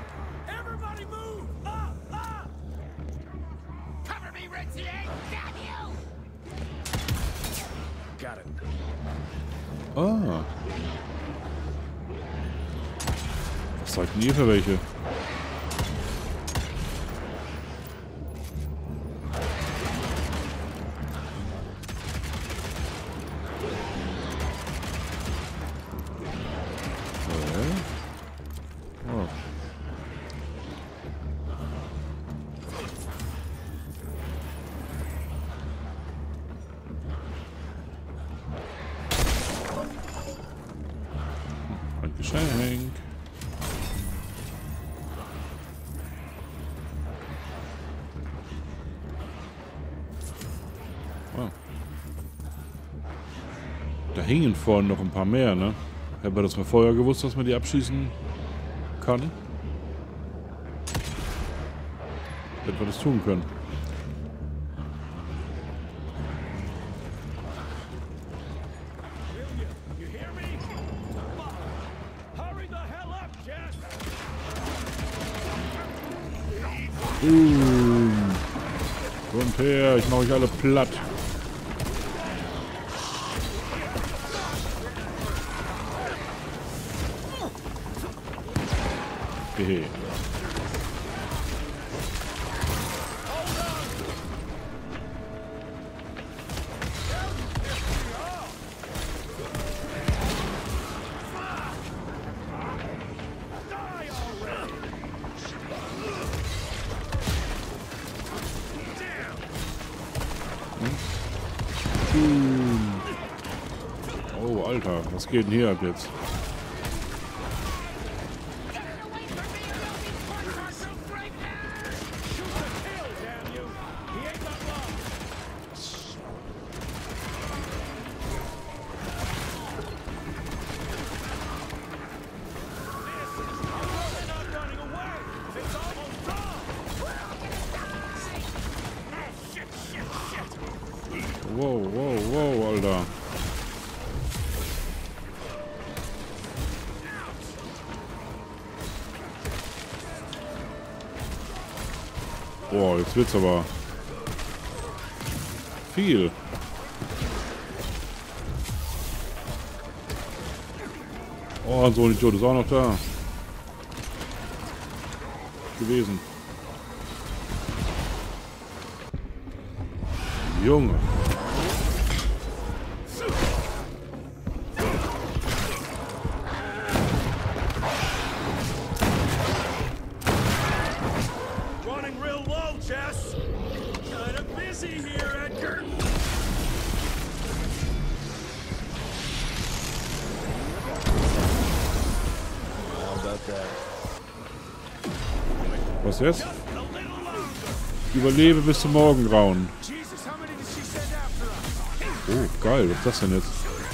Ah. Was seid denn ihr für welche? Geschenk. Oh. Da hingen vorhin noch ein paar mehr, ne? Hätten wir das mal vorher gewusst, dass man die abschießen kann? Hätten wir das tun können. Uh, kommt her, ich mache euch alle platt. Hehe. drücken. Boom. Oh, Alter, was geht denn hier ab jetzt? Wow, wow, wow, Alter. Boah, jetzt wird's aber viel. Oh, so ein Idiot ist auch noch da. Gewesen. Junge. Running real low, Jess. Kind of busy here, Edgar. How about that? Was jetzt? Überlebe bis zum Morgengrauen. Oh, geil, was ist das denn jetzt?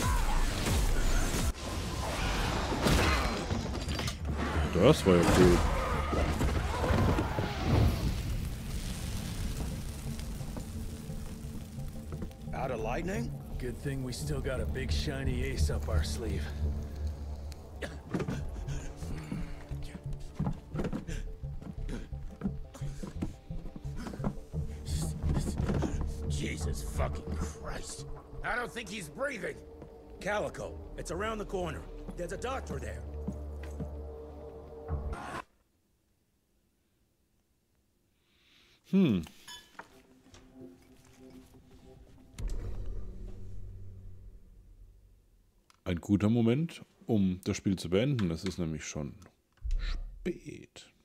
Das war ja cool. Out of lightning? Good thing we still got a big shiny ace up our sleeve. Jesus fucking Christ. I don't think he's breathing. Calico, it's around the corner. There's a doctor there. Hm. Ein guter Moment, um das Spiel zu beenden. Es ist nämlich schon spät.